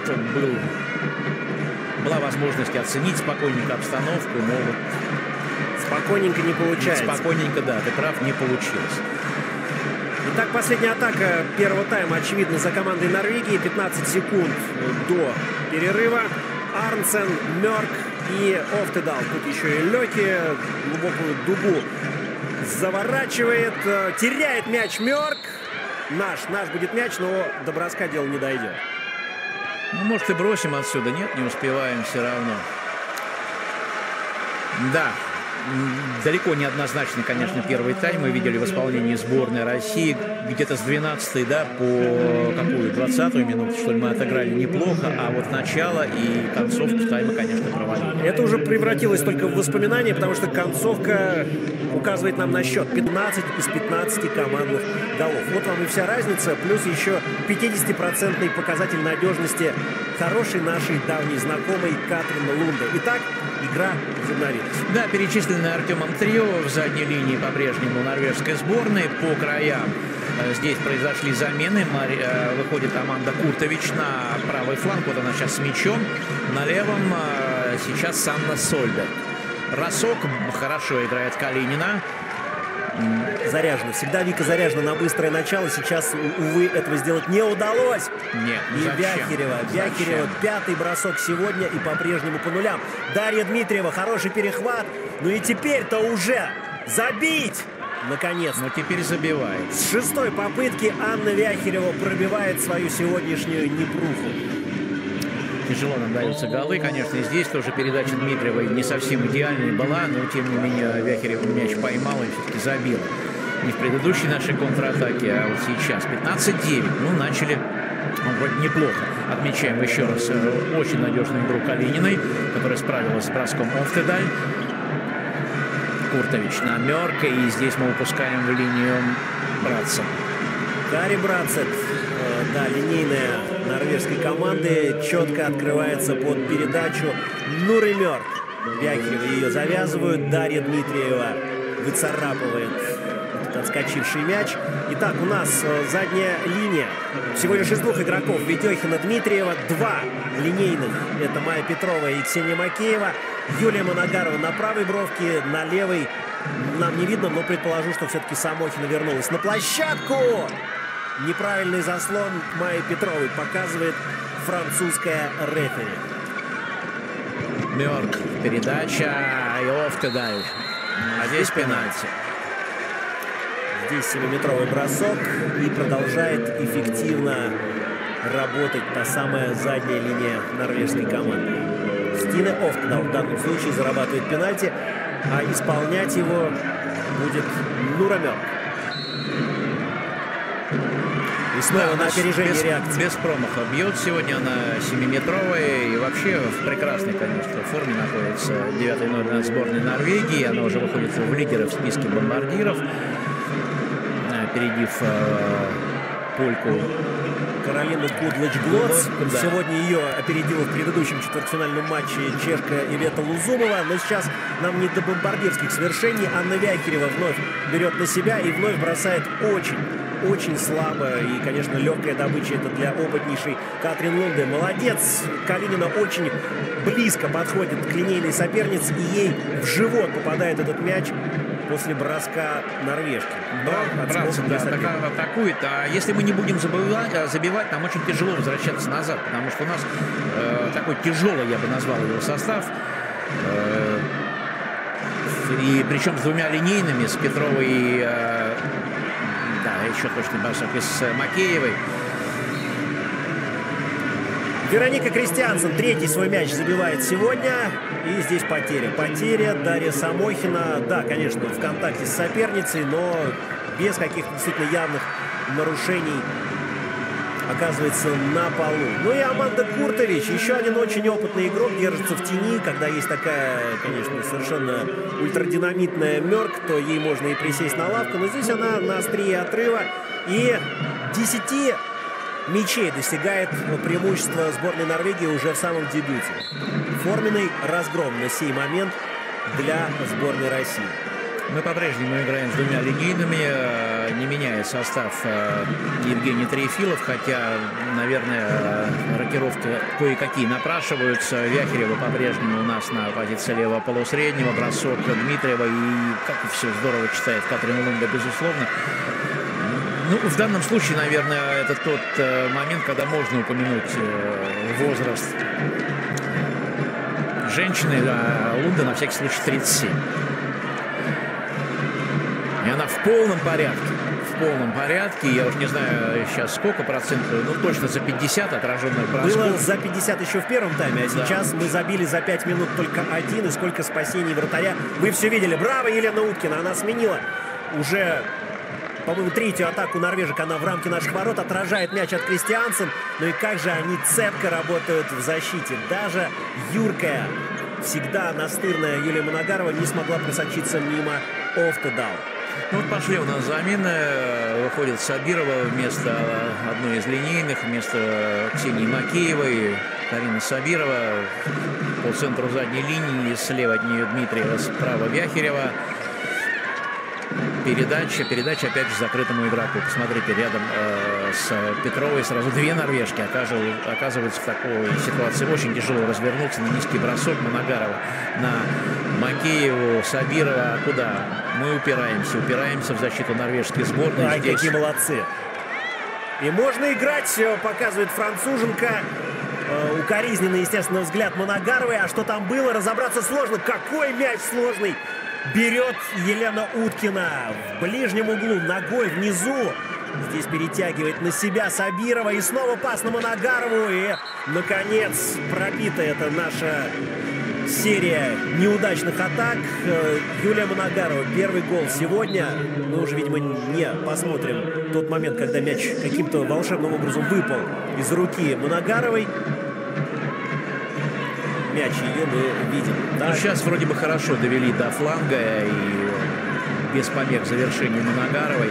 Была возможность оценить спокойненько обстановку, но вот спокойненько не получается. Спокойненько, да, ты прав, не получилось. Итак, последняя атака первого тайма, очевидно, за командой Норвегии. 15 секунд до перерыва. Арнсен, Мёрк и Офтедал. Тут еще и Лёки глубокую дугу заворачивает. Теряет мяч Мёрк. Наш будет мяч, но до броска дело не дойдет. Ну, может, и бросим отсюда. Нет, не успеваем все равно. Да. Далеко не однозначно, конечно, первый тайм мы видели в исполнении сборной России. Где-то с 12-й, да, по какую, 20-ю минуту, что ли, мы отыграли неплохо, а вот начало и концовку тайма, конечно, провалили. Это уже превратилось только в воспоминания, потому что концовка указывает нам на счет 15 из 15 командных голов. Вот вам и вся разница, плюс еще 50% показатель надежности хорошей нашей давней знакомой Катрин Лунде. Итак, игра возобновилась. Да, перечисленное Артемом трио в задней линии по-прежнему норвежской сборной. По краям здесь произошли замены. Выходит команда Куртович на правый фланг. Вот она сейчас с мячом. На левом сейчас Санна Сольберг. Росок хорошо играет Калинина. Заряжена. Всегда Вика заряжена на быстрое начало. Сейчас, увы, этого сделать не удалось. Нет, и Вяхерева. Пятый бросок сегодня и по-прежнему по нулям. Дарья Дмитриева. Хороший перехват. Ну и теперь-то уже забить. Наконец. Но теперь забивает. С 6-й попытки Анна Вяхерева пробивает свою сегодняшнюю непруху. Тяжело нам даются голы. Конечно, и здесь тоже передача Дмитриевой не совсем идеальной была, но тем не менее Вяхерева мяч поймала и все-таки забила. Не в предыдущей нашей контратаке, а вот сейчас. 15-9. Ну, начали вроде неплохо. Отмечаем еще раз очень надежную игру Калининой, которая справилась с броском Офтедаль. Куртович на Мёрка, и здесь мы упускаем в линию Братца. Кари Братцет, да, линейная норвежской команды, четко открывается под передачу Нуры Мёрк. Вяхерева ее завязывают, Дарья Дмитриева выцарапывает отскочивший мяч. Итак, у нас задняя линия. Всего лишь из 2 игроков: Ведехина, Дмитриева. 2 линейных. Это Майя Петрова и Ксения Макеева. Юлия Моногарова на правой бровке, на левой нам не видно, но предположу, что все-таки Самохина вернулась на площадку. Неправильный заслон Майи Петровой показывает французская рефери. Мёрк, передача и Офтедаль. А здесь пенальти. Здесь 7-метровый бросок, и продолжает эффективно работать та самая задняя линия норвежской команды. Стине Офтедал в данном случае зарабатывает пенальти, а исполнять его будет Нура Мёрк. И снова на опережение реакции. Без промаха бьет сегодня на 7-метровой. И вообще в прекрасной, конечно, форме находится 9-й номер сборной Норвегии. Она уже выходит в лидеры в списке бомбардиров, опередив польку Каролину Кудлыч-Глоц. Да. Сегодня ее опередила в предыдущем четвертьфинальном матче чешка Ивета Лузумова. Но сейчас нам не до бомбардирских свершений. Анна Вяхерева вновь берет на себя и вновь бросает очень слабо. И, конечно, легкая добыча это для опытнейшей Катрин Лунде. Молодец! Калинина очень близко подходит к линейной сопернице, и ей в живот попадает этот мяч после броска норвежки. Да, Братц, да, атакует. А если мы не будем забивать, нам очень тяжело возвращаться назад, потому что у нас такой тяжелый, я бы назвал его, состав. И причем с 2 линейными, с Петровой и да, еще точный бросок, и с Макеевой. Вероника Кристиансен 3-й свой мяч забивает сегодня. И здесь потеря. Потеря Дарья Самохина. Да, конечно, в контакте с соперницей, но без каких-то действительно явных нарушений оказывается на полу. Ну и Аманда Куртович, еще один очень опытный игрок, держится в тени. Когда есть такая, конечно, совершенно ультрадинамитная Мёрк, то ей можно и присесть на лавку. Но здесь она на острие отрыва. И 10 мячей достигает преимущества сборной Норвегии уже в самом дебюте. Форменный разгром на сей момент для сборной России. Мы по-прежнему играем с 2 линейными, не меняя состав Евгений Трефилов, хотя, наверное, рокировки кое-какие напрашиваются. Вяхерева по-прежнему у нас на позиции левого полусреднего, бросок Дмитриева, и как все здорово читает Катрин Лунде, безусловно. Ну, в данном случае, наверное, это тот момент, когда можно упомянуть возраст женщины. Лунда, на всякий случай, 37. И она в полном порядке. В полном порядке. Я уж не знаю сейчас сколько процентов, но точно за 50 отраженных бросков. Было за 50 еще в первом тайме, а сейчас мы забили за 5 минут только 1. И сколько спасений вратаря. Вы все видели. Браво, Елена Уткина. Она сменила уже, по-моему, 3-ю атаку норвежек. Она в рамке наших ворот отражает мяч от Кристиансен. Ну и как же они цепко работают в защите. Даже юркая, всегда настырная Юлия Моногарова не смогла просочиться мимо Офтедал. Ну вот пошли у нас замены. Выходит Сабирова вместо одной из линейных, вместо Ксении Макеевой. Карина Сабирова по центру задней линии. Слева от нее Дмитриева, справа Вяхерева. Передача опять же закрытому игроку. Посмотрите, рядом с Петровой сразу 2 норвежки оказываются в такой ситуации. Очень тяжело развернуться на низкий бросок. Моногарова на Макееву, Сабирова. Куда? Мы упираемся в защиту норвежской сборной. Ай, здесь... какие молодцы. И можно играть, показывает француженка. Укоризненный, естественно, взгляд Моногаровой. А что там было, разобраться сложно. Какой мяч сложный Берет Елена Уткина в ближнем углу, ногой внизу. Здесь перетягивает на себя Сабирова. И снова пас на Моногарову. И, наконец, пробита эта наша серия неудачных атак. Юлия Моногарова. Первый гол сегодня. Мы уже, видимо, не посмотрим тот момент, когда мяч каким-то волшебным образом выпал из руки Моногаровой. Мяч ее мы видим. Да? Ну, сейчас вроде бы хорошо довели до фланга и без помех завершения Моногаровой.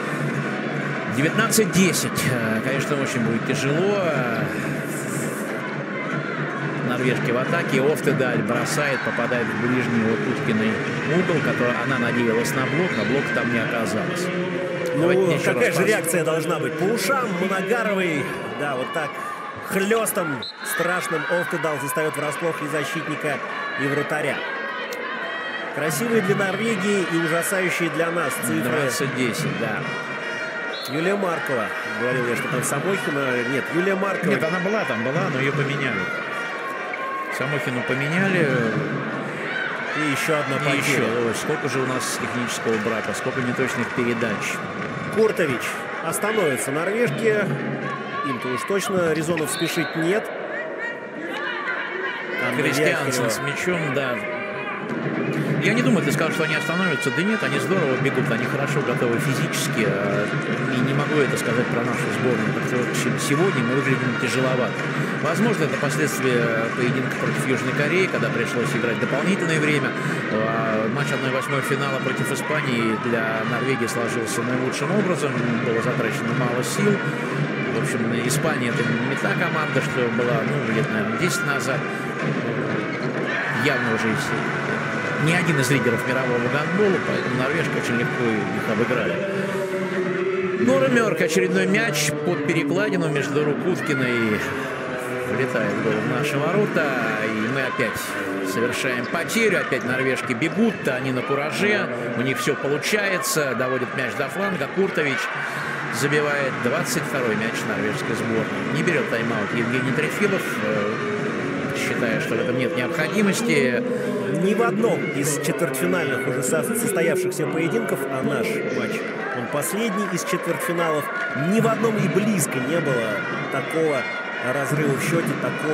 19-10. Конечно, очень будет тяжело. Норвежки в атаке. Офтедаль бросает, попадает в ближний вот Уткиной угол, который она надеялась на блок, но блока там не оказалось. Ну, какая же реакция должна быть? По ушам Моногаровой. Да, вот так. Хлестом страшным Офтедал застает врасплох и защитника, и вратаря. Красивые для Норвегии и ужасающие для нас цифры. 20-10, да. Юлия Маркова. Говорил я, что там Самохина. Нет, Юлия Маркова. Нет, она была там, но ее поменяли. Самохину поменяли. И еще одна потеря. Ой, сколько же у нас технического брака, сколько неточных передач. Куртович остановится. Норвежки. Им-то уж точно резонов спешить нет. Кристиансен с мячом, да. Я не думаю, ты сказал, что они остановятся. Да нет, они здорово бегут, они хорошо готовы физически. И не могу это сказать про нашу сборную. Потому что сегодня мы выглядим тяжеловато. Возможно, это последствия поединка против Южной Кореи, когда пришлось играть дополнительное время. Матч 1/8 финала против Испании для Норвегии сложился наилучшим образом. Было затрачено мало сил. В общем, Испания — это не та команда, что была, лет, наверное, 10 назад. Явно уже не один из лидеров мирового гандбола, поэтому норвежки очень легко их обыграли. Нора Мёрк, очередной мяч под перекладину между рук Уткиной. Влетает гол в наши ворота, и мы опять совершаем потерю. Опять норвежки бегут, они на кураже, у них все получается, доводят мяч до фланга. Куртович забивает 22-й мяч норвежской сборной. Не берет тайм-аут Евгений Трефилов, считая, что в этом нет необходимости. Ни в одном из четвертьфинальных уже состоявшихся поединков, а наш матч, он последний из четвертьфиналов, ни в одном и близко не было такого разрыва в счете,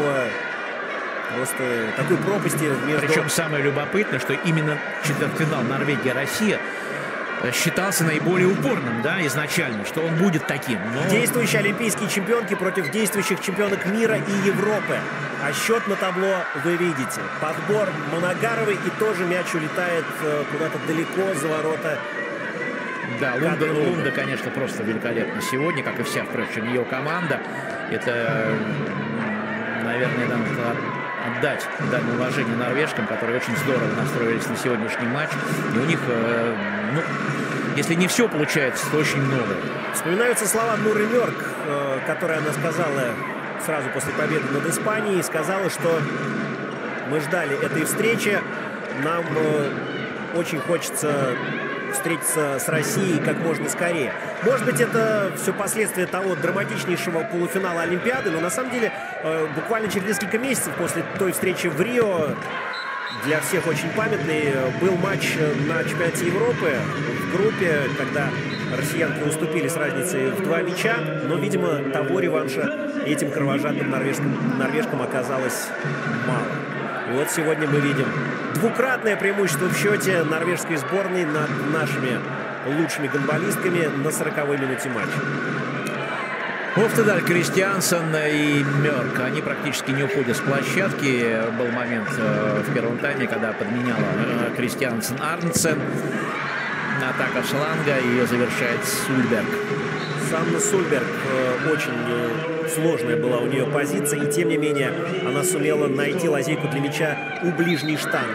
такой пропасти между... Причем самое любопытное, что именно четвертьфинал Норвегия-Россия считался наиболее упорным, да, изначально, что он будет таким. Но... Действующие олимпийские чемпионки против действующих чемпионок мира и Европы. А счет на табло вы видите. Подбор Моногаровой, и тоже мяч улетает куда-то далеко за ворота. Да, Лунда, конечно, просто великолепна сегодня, как и вся, впрочем, ее команда. Это, наверное, надо отдать данное уважение норвежкам, которые очень здорово настроились на сегодняшний матч. И у них, если не все получается, то очень много. Вспоминаются слова Норы Мёрк, которые она сказала сразу после победы над Испанией. Сказала, что мы ждали этой встречи. Нам очень хочется встретиться с Россией как можно скорее. Может быть, это все последствия того драматичнейшего полуфинала Олимпиады, но на самом деле буквально через несколько месяцев после той встречи в Рио, для всех очень памятный, был матч на чемпионате Европы в группе, когда россиянки уступили с разницей в 2 мяча, но, видимо, того реванша этим кровожадным норвежкам оказалось мало. И вот сегодня мы видим двукратное преимущество в счете норвежской сборной над нашими лучшими гандболистками на 40-й минуте матча. Офтедаль, Кристиансен и Мёрк, они практически не уходят с площадки. Был момент в первом тайме, когда подменяла Кристиансен Арнсен. Атака шланга, ее завершает Сульберг. Санна Сульберг, очень сложная была у нее позиция, и тем не менее она сумела найти лазейку для мяча у ближней штанги.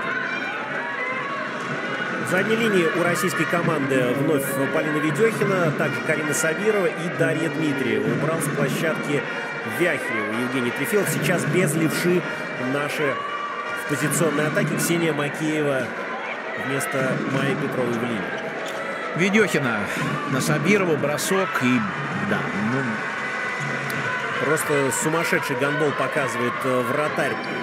В задней линии у российской команды вновь Полина Ведехина, также Карина Сабирова и Дарья Дмитриева. Убрал с площадки Вяхиева Евгений Трефилов. Сейчас без левши наши в позиционной атаке. Ксения Макеева вместо Майи Петровой в линии. Ведехина на Сабирову, бросок и да, просто сумасшедший гандбол показывает вратарь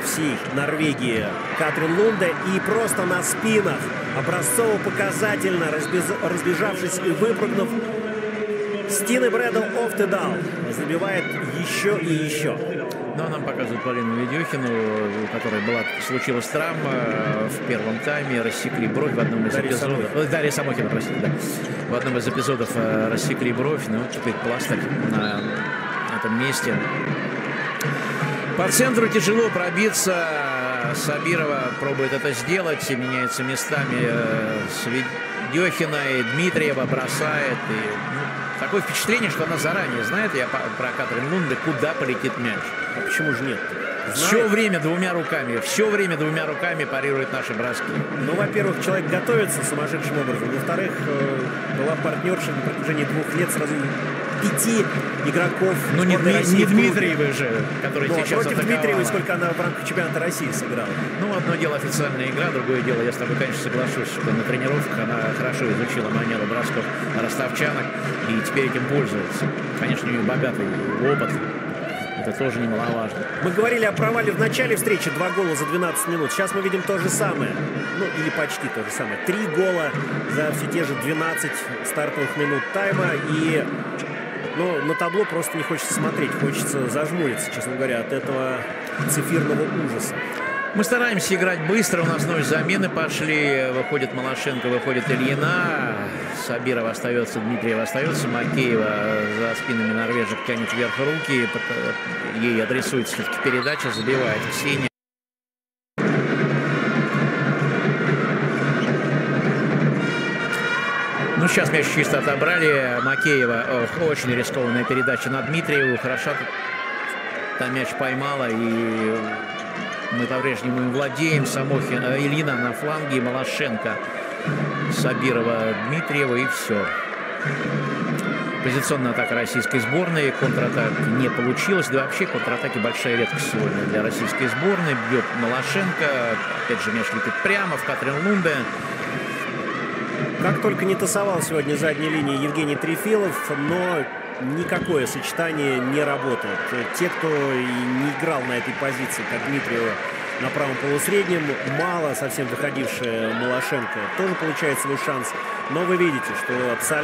всей Норвегии Катрин Лунде. И просто на спинах, образцово-показательно, разбежавшись и выпрыгнув, Стине Бредл Офтедал забивает еще и еще. Но нам показывают Полину Ведехину, у которой случилась травма в первом тайме, рассекли бровь в одном из эпизодов. Дарья Самохина, простите, да. В одном из эпизодов рассекли бровь, но теперь пластырь на этом месте. По центру тяжело пробиться. Сабирова пробует это сделать, меняется местами с Ведехиной, Дмитриева бросает. И, такое впечатление, что она заранее знает, я про Катрин Лунде, куда полетит мяч. А почему же нет? Все время двумя руками парирует наши броски. Ну, во-первых, человек готовится сумасшедшим образом. Во-вторых, была партнерша на протяжении 2 лет сразу 5 игроков. Ну, не Дмитриевой же, который сейчас против Дмитриевой, сколько она в рамках чемпионата России сыграла. Ну, одно дело официальная игра, другое дело, я с тобой, конечно, соглашусь, что на тренировках она хорошо изучила манеру бросков ростовчанок и теперь этим пользуется. Конечно, у нее богатый опыт. Это тоже немаловажно. Мы говорили о провале в начале встречи. 2 гола за 12 минут. Сейчас мы видим то же самое. Ну, или почти то же самое. 3 гола за все те же 12 стартовых минут тайма. И на табло просто не хочется смотреть. Хочется зажмуриться, честно говоря, от этого цифирного ужаса. Мы стараемся играть быстро. У нас ночь замены пошли. Выходит Малашенко, выходит Ильина. Сабирова остается, Дмитриева остается. Макеева за спинами норвежек тянет вверх руки. Ей адресуется все-таки передача. Забивает Ксения. Ну, сейчас мяч чисто отобрали. Макеева. Очень рискованная передача на Дмитриеву. Хорошо там мяч поймала. И мы по-прежнему им владеем. Ильина на фланге, Малашенко, Сабирова, Дмитриева, и все. Позиционная атака российской сборной. Контратаки не получилось. Да вообще контратаки большая редкость сегодня для российской сборной. Бьет Малашенко. Опять же мяч летит прямо в Катрин Лунде. Как только не тасовал сегодня задней линии Евгений Трефилов, но никакое сочетание не работает. Те, кто не играл на этой позиции, как Дмитриева на правом полусреднем, мало совсем выходившая Малашенко, тоже получает свой шанс. Но вы видите, что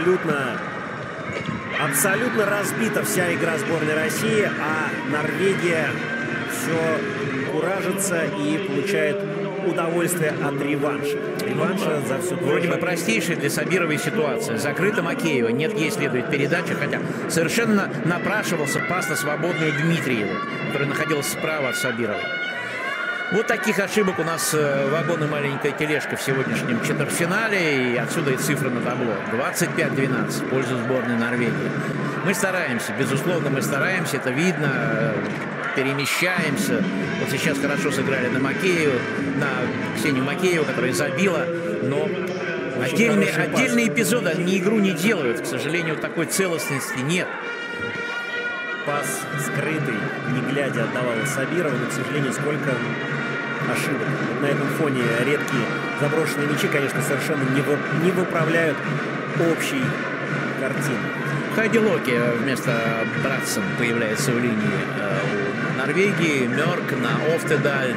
абсолютно разбита вся игра сборной России, а Норвегия все куражится и получает удовольствие от реванша. Реванша за все. Вроде бы простейшая для Сабировой ситуация. Закрыта Макеева. Нет, ей следует передача, хотя совершенно напрашивался пас на свободную Дмитриеву, которая находилась справа от Сабировой. Вот таких ошибок у нас вагон и маленькая тележка в сегодняшнем четвертьфинале. И отсюда и цифры на табло. 25-12 в пользу сборной Норвегии. Мы стараемся, безусловно, мы стараемся. Это видно. Перемещаемся. Вот сейчас хорошо сыграли на Макееву, на Ксению Макееву, которая забила. Но отдельные эпизоды, они игру не делают. К сожалению, такой целостности нет. Пас скрытый, не глядя, отдавала Сабирова, но, к сожалению, сколько ошибок. Вот на этом фоне редкие заброшенные мячи, конечно, совершенно не выправляют общей картины. Хайди Локи вместо Братсон появляется в линии у Норвегии. Мёрк на Офтедаль.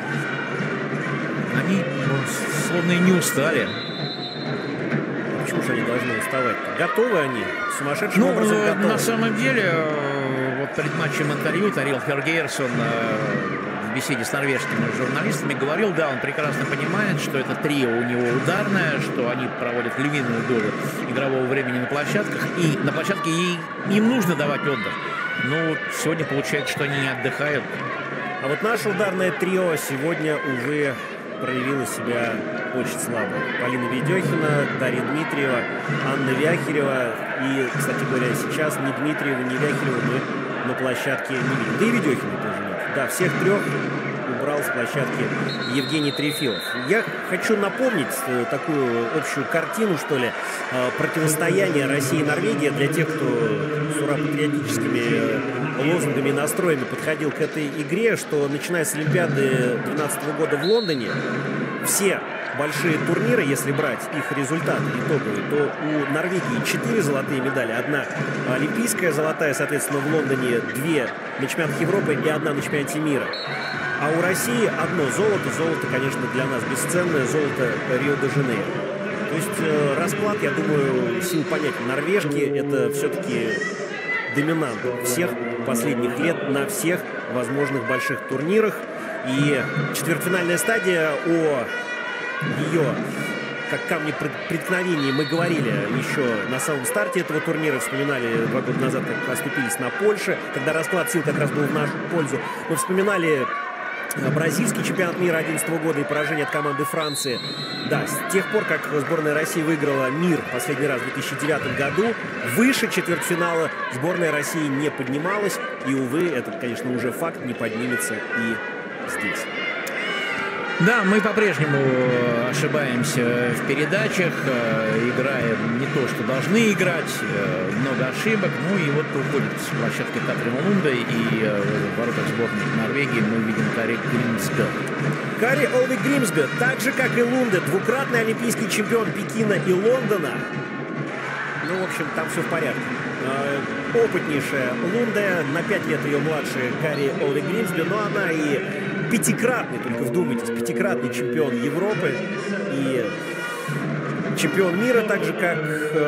Они словно и не устали. Почему же они должны уставать? Готовы они? Сумасшедшим образом готовы. На самом деле, вот перед матчем интервью Тарил Хергейрсон в беседе с норвежскими журналистами говорил, да, он прекрасно понимает, что это трио у него ударное, что они проводят львиную долю игрового времени на площадках, и на площадке им нужно давать отдых. Но сегодня получается, что они не отдыхают. А вот наше ударное трио сегодня, увы, проявила себя очень слабо. Полина Ведехина, Дарья Дмитриева, Анна Вяхерева. И, кстати говоря, сейчас ни Дмитриева, ни Вяхерева мы на площадке не видим. Да и Ведехина тоже нет. Да, всех трех убрал с площадки Евгений Трефилов. Я хочу напомнить такую общую картину, что ли, противостояния России и Норвегии для тех, кто с ура-патриотическими лозунгами и настроями подходил к этой игре, что начиная с Олимпиады 2012 года в Лондоне все большие турниры, если брать их результаты итоговые, то у Норвегии 4 золотые медали. Одна олимпийская золотая, соответственно, в Лондоне, 2 на чемпионате Европы и 1 на чемпионате мира. А у России одно золото. Золото, конечно, для нас бесценное. Золото Рио-де-Жанейро. То есть расклад, я думаю, сил понятен. Норвежки — это все-таки доминант всех последних лет на всех возможных больших турнирах. И четвертьфинальная стадия, о ее как камне преткновения мы говорили еще на самом старте этого турнира, вспоминали 2 года назад, как оступились на Польше, когда расклад сил как раз был в нашу пользу. Мы вспоминали бразильский чемпионат мира 2011 года и поражение от команды Франции. Да, с тех пор, как сборная России выиграла мир последний раз в 2009 году, выше четвертьфинала сборная России не поднималась. И, увы, это, конечно, уже факт, не поднимется и здесь. Да, мы по-прежнему ошибаемся в передачах, играем не то, что должны играть, много ошибок. Ну и вот уходит с площадки Катрин Лунде, и в воротах сборной Норвегии мы видим Кари Гримсбø. Кари Олвик Гримсбø, так же, как и Лунде, двукратный олимпийский чемпион Пекина и Лондона. Ну, в общем, там все в порядке. Опытнейшая Лунде, на 5 лет ее младше Кари Олвик Гримсбø, но она и пятикратный, только вдумайтесь, пятикратный чемпион Европы и чемпион мира, так же, как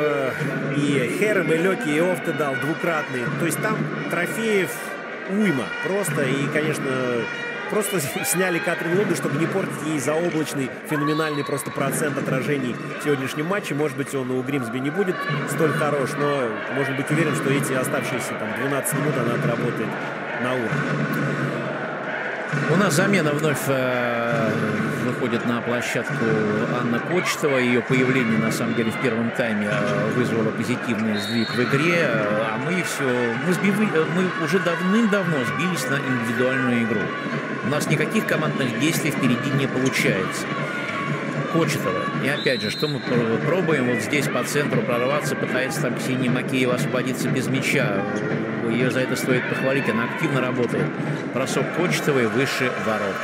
и Херем, и Лёки, и Офтедал, двукратный. То есть там трофеев уйма просто. И, конечно, просто сняли Катрин Лунде, чтобы не портить ей заоблачный, феноменальный просто процент отражений в сегодняшнем матче. Может быть, он у Гримсбø не будет столь хорош, но можно быть уверен, что эти оставшиеся там 12 минут она отработает на уровне. У нас замена вновь выходит на площадку Анна Кочетова. Ее появление, на самом деле, в первом тайме вызвало позитивный сдвиг в игре. А мы уже давным-давно сбились на индивидуальную игру. У нас никаких командных действий впереди не получается. Кочетова. И опять же, что мы пробуем вот здесь по центру прорваться, пытается там Ксения Макеева освободиться без мяча. Ее за это стоит похвалить, она активно работает. Бросок Кочетовой выше ворот.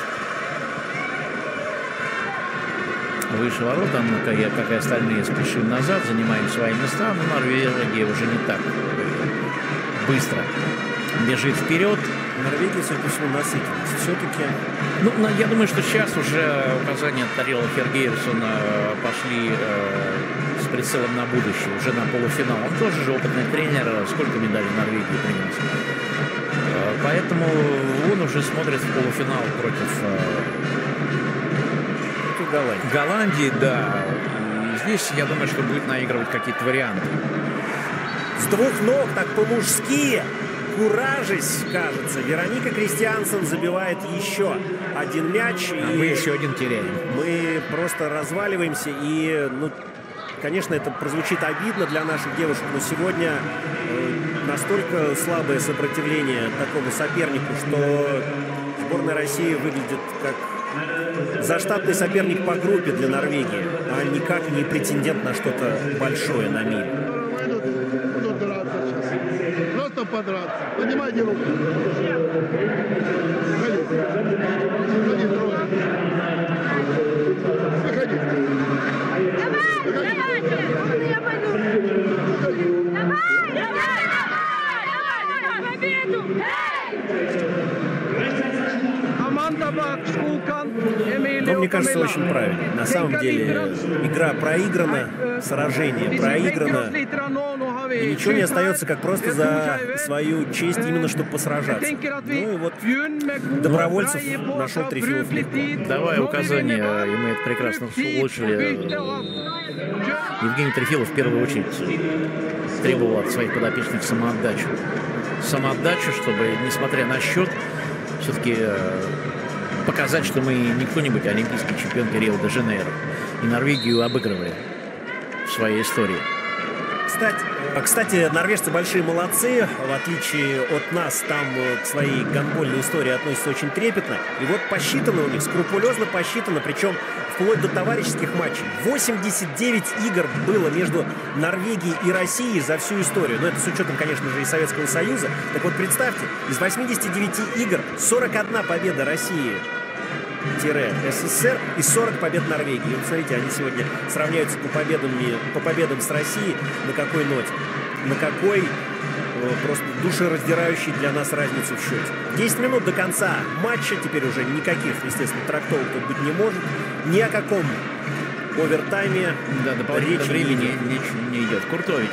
Выше ворот, как и остальные, спешим назад, занимаем свои места, но Норвегия уже не так быстро бежит вперед. Норвегия, судя по всему, насытилась. Все-таки... Ну, я думаю, что сейчас уже указания от Тарила Хергейрсона пошли с прицелом на будущее, уже на полуфинал. Он тоже же опытный тренер, сколько медалей Норвегии принес. Поэтому он уже смотрит в полуфинал против Голландии, да. И здесь, я думаю, что будет наигрывать какие-то варианты. С двух ног, так по-мужски, куражись, кажется. Вероника Кристиансен забивает еще один мяч. А мы еще один теряем. Мы просто разваливаемся. И, ну, конечно, это прозвучит обидно для наших девушек, но сегодня настолько слабое сопротивление такому сопернику, что сборная России выглядит как заштатный соперник по группе для Норвегии, а никак не претендент на что-то большое на мире. Просто подраться. Поднимайте руку. Выходи. Давайте, я пойду. Давай, победу! Но мне кажется, очень правильно. На самом деле, игра проиграна, сражение проиграно. И ничего не остается, как просто за свою честь именно, чтобы посражаться. Ну и вот Добровольцев нашел Трефилов легко. Давая указания, и мы это прекрасно услышали, Евгений Трефилов в первую очередь требовал от своих подопечных самоотдачу. Самоотдачу, чтобы, несмотря на счет, все-таки показать, что мы не кто-нибудь, а олимпийские чемпионки Рио-де-Жанейро. И Норвегию обыгрывали в своей истории. Кстати, норвежцы большие молодцы. В отличие от нас, там к своей гандбольной истории относятся очень трепетно. И вот посчитано у них, скрупулезно посчитано, причем вплоть до товарищеских матчей. 89 игр было между Норвегией и Россией за всю историю. Но это с учетом, конечно же, и Советского Союза. Так вот, представьте, из 89 игр 41 победа России СССР и 40 побед Норвегии. Вот смотрите, они сегодня сравняются по победам с Россией. На какой ноте? На какой просто душераздирающей для нас разницу в счете. 10 минут до конца матча. Теперь уже никаких, естественно, трактовок тут быть не может. Ни о каком овертайме. Да, дополнительного времени не идет. Куртович.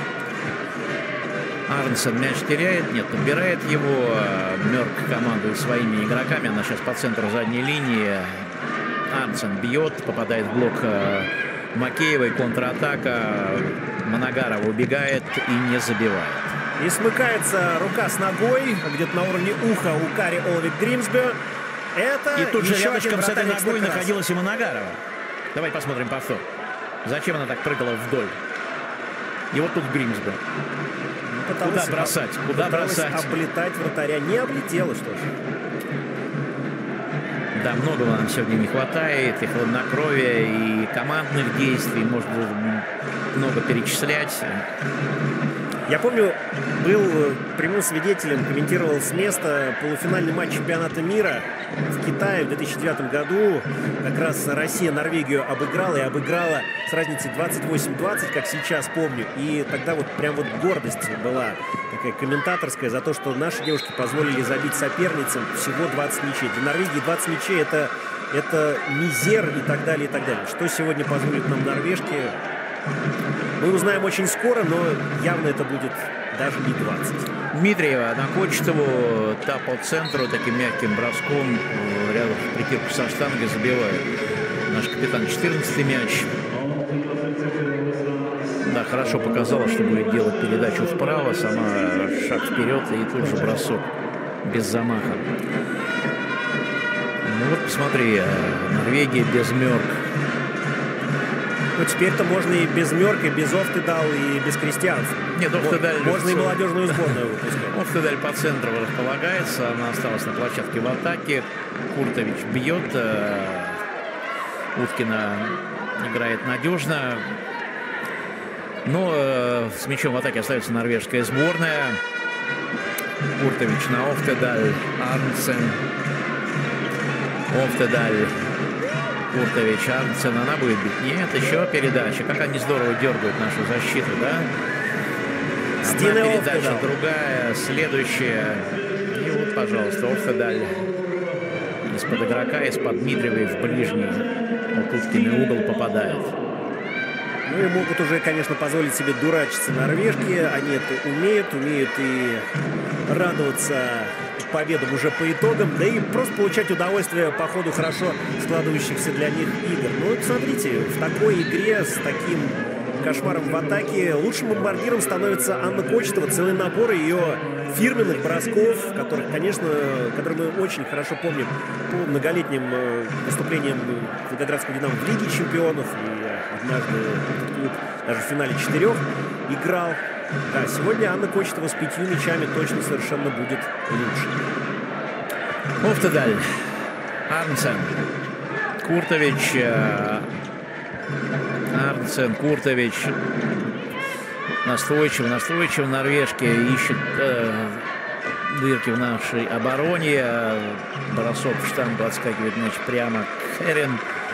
Арнсен мяч теряет. Нет, подбирает его. Мёрк командует своими игроками. Она сейчас по центру задней линии. Арнсен бьет. Попадает в блок Макеевой. Контратака. Моногарова убегает и не забивает. И смыкается рука с ногой. Где-то на уровне уха у Кари Олвик Гримсбю. Это и тут же еще рядышком один с этой вратарь ногой экстракласса. находилась и Моногарова. Давай посмотрим повтор. Зачем она так прыгала вдоль? И вот тут Гримсбю. Куда бросать? Куда бросать? Облетать вратаря. Не облетела, что ж. Да, многого нам сегодня не хватает. И хладнокровия, и командных действий. Можно много перечислять. Я помню, был прямым свидетелем, комментировал с места полуфинальный матч чемпионата мира в Китае в 2009 году. Как раз Россия Норвегию обыграла, и обыграла с разницей 28-20, как сейчас помню. И тогда вот прям вот гордость была такая комментаторская за то, что наши девушки позволили забить соперницам всего 20 мячей. Для Норвегии 20 мячей это мизер и так далее, и так далее. Что сегодня позволит нам норвежки, мы узнаем очень скоро, но явно это будет даже не 20. Дмитриева на Кочетову, та по центру таким мягким броском рядом в притирку со штангой забивает. Наш капитан 14-й мяч. Да, хорошо показала, что будет делать передачу вправо, сама шаг вперед и тут же бросок без замаха. Ну вот посмотри, Норвегия без Мёрк. Ну, теперь-то можно и без Мёрка, и без Офтедал, и без Кристианца. Нет, Офтедаль... Можно и молодежную сборную выпускать. Офтедаль по центру располагается. Она осталась на площадке в атаке. Куртович бьет. Уткина играет надежно. Но с мячом в атаке остается норвежская сборная. Куртович на Офтедаль. Арнсен. Офтедаль. Куртович, Арнсен, она будет бить. Нет, еще передача. Как они здорово дергают нашу защиту, да? Одна передача, другая, следующая. И вот, пожалуйста, Офтедаль из-под игрока, из-под Дмитриевой в ближний. Вот Уткин угол попадает. Ну и могут уже, конечно, позволить себе дурачиться норвежки. Они это умеют и радоваться победам уже по итогам, да и просто получать удовольствие по ходу хорошо складывающихся для них игр. Ну вот смотрите, в такой игре с таким кошмаром в атаке лучшим бомбардиром становится Анна Кочетова. Целый набор ее фирменных бросков, которые мы очень хорошо помним по многолетним выступлениям Волгоградского «Динамо» в Лиге чемпионов. И однажды этот клуб даже в финале 4 играл. Да, сегодня Анна Кочетова с 5 мячами точно совершенно будет лучше. Офтедаль, Арнсен, Куртович, Арнсен, Куртович. Настойчиво норвежки ищут дырки в нашей обороне. Бросок в штангу, отскакивает мяч прямо к Херен.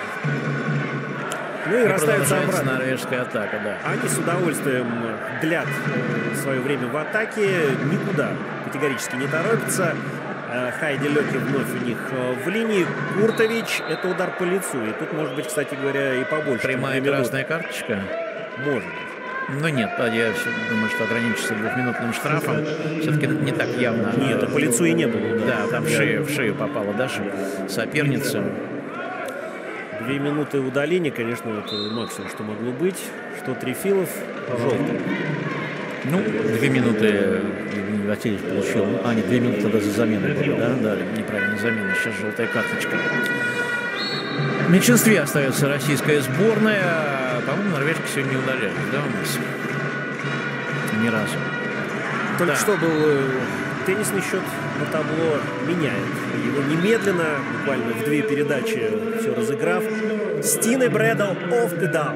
Ну и расставится обратно. Норвежская атака, да. Они с удовольствием длят свое время в атаке. Никуда категорически не торопятся. Хайди Леки вновь у них в линии. Куртович — это удар по лицу. И тут может быть, кстати говоря, и побольше. Прямая красная карточка? Может быть. Ну нет, я думаю, что ограничится 2-минутным штрафом. Все-таки не так явно. Нет, по лицу и не было. Да, там в шею попала Даша соперница. 2 минуты удаления, конечно, это максимум, что могло быть. Что Трефилов, желтый. Ну, 2 минуты Васильевич получил. Нет, 2 минуты тогда за замену были, да? Да, неправильная замена. Сейчас желтая карточка. В меньшинстве остается российская сборная. По-моему, норвежки сегодня не удалялись, да, у нас? Ни разу. Только что был теннисный счет на табло, меняет его немедленно, буквально в 2 передачи все разыграв. Стине Бредал Офтедал.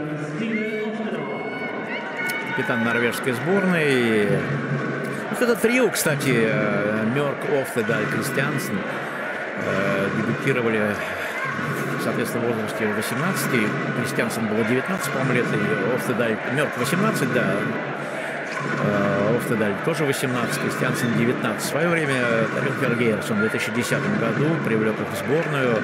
Капитан норвежской сборной. Вот это трио, кстати, Мёрк, Офтедаль, Кристиансен дебютировали, соответственно, в возрасте 18. Кристиансен было 19, по-моему, лет, и Офтедаль, Мёрк 18, да. Офтедаль тоже 18, Кристиансен 19. В свое время Тарил Хергейрсон в 2010 году привлек их в сборную,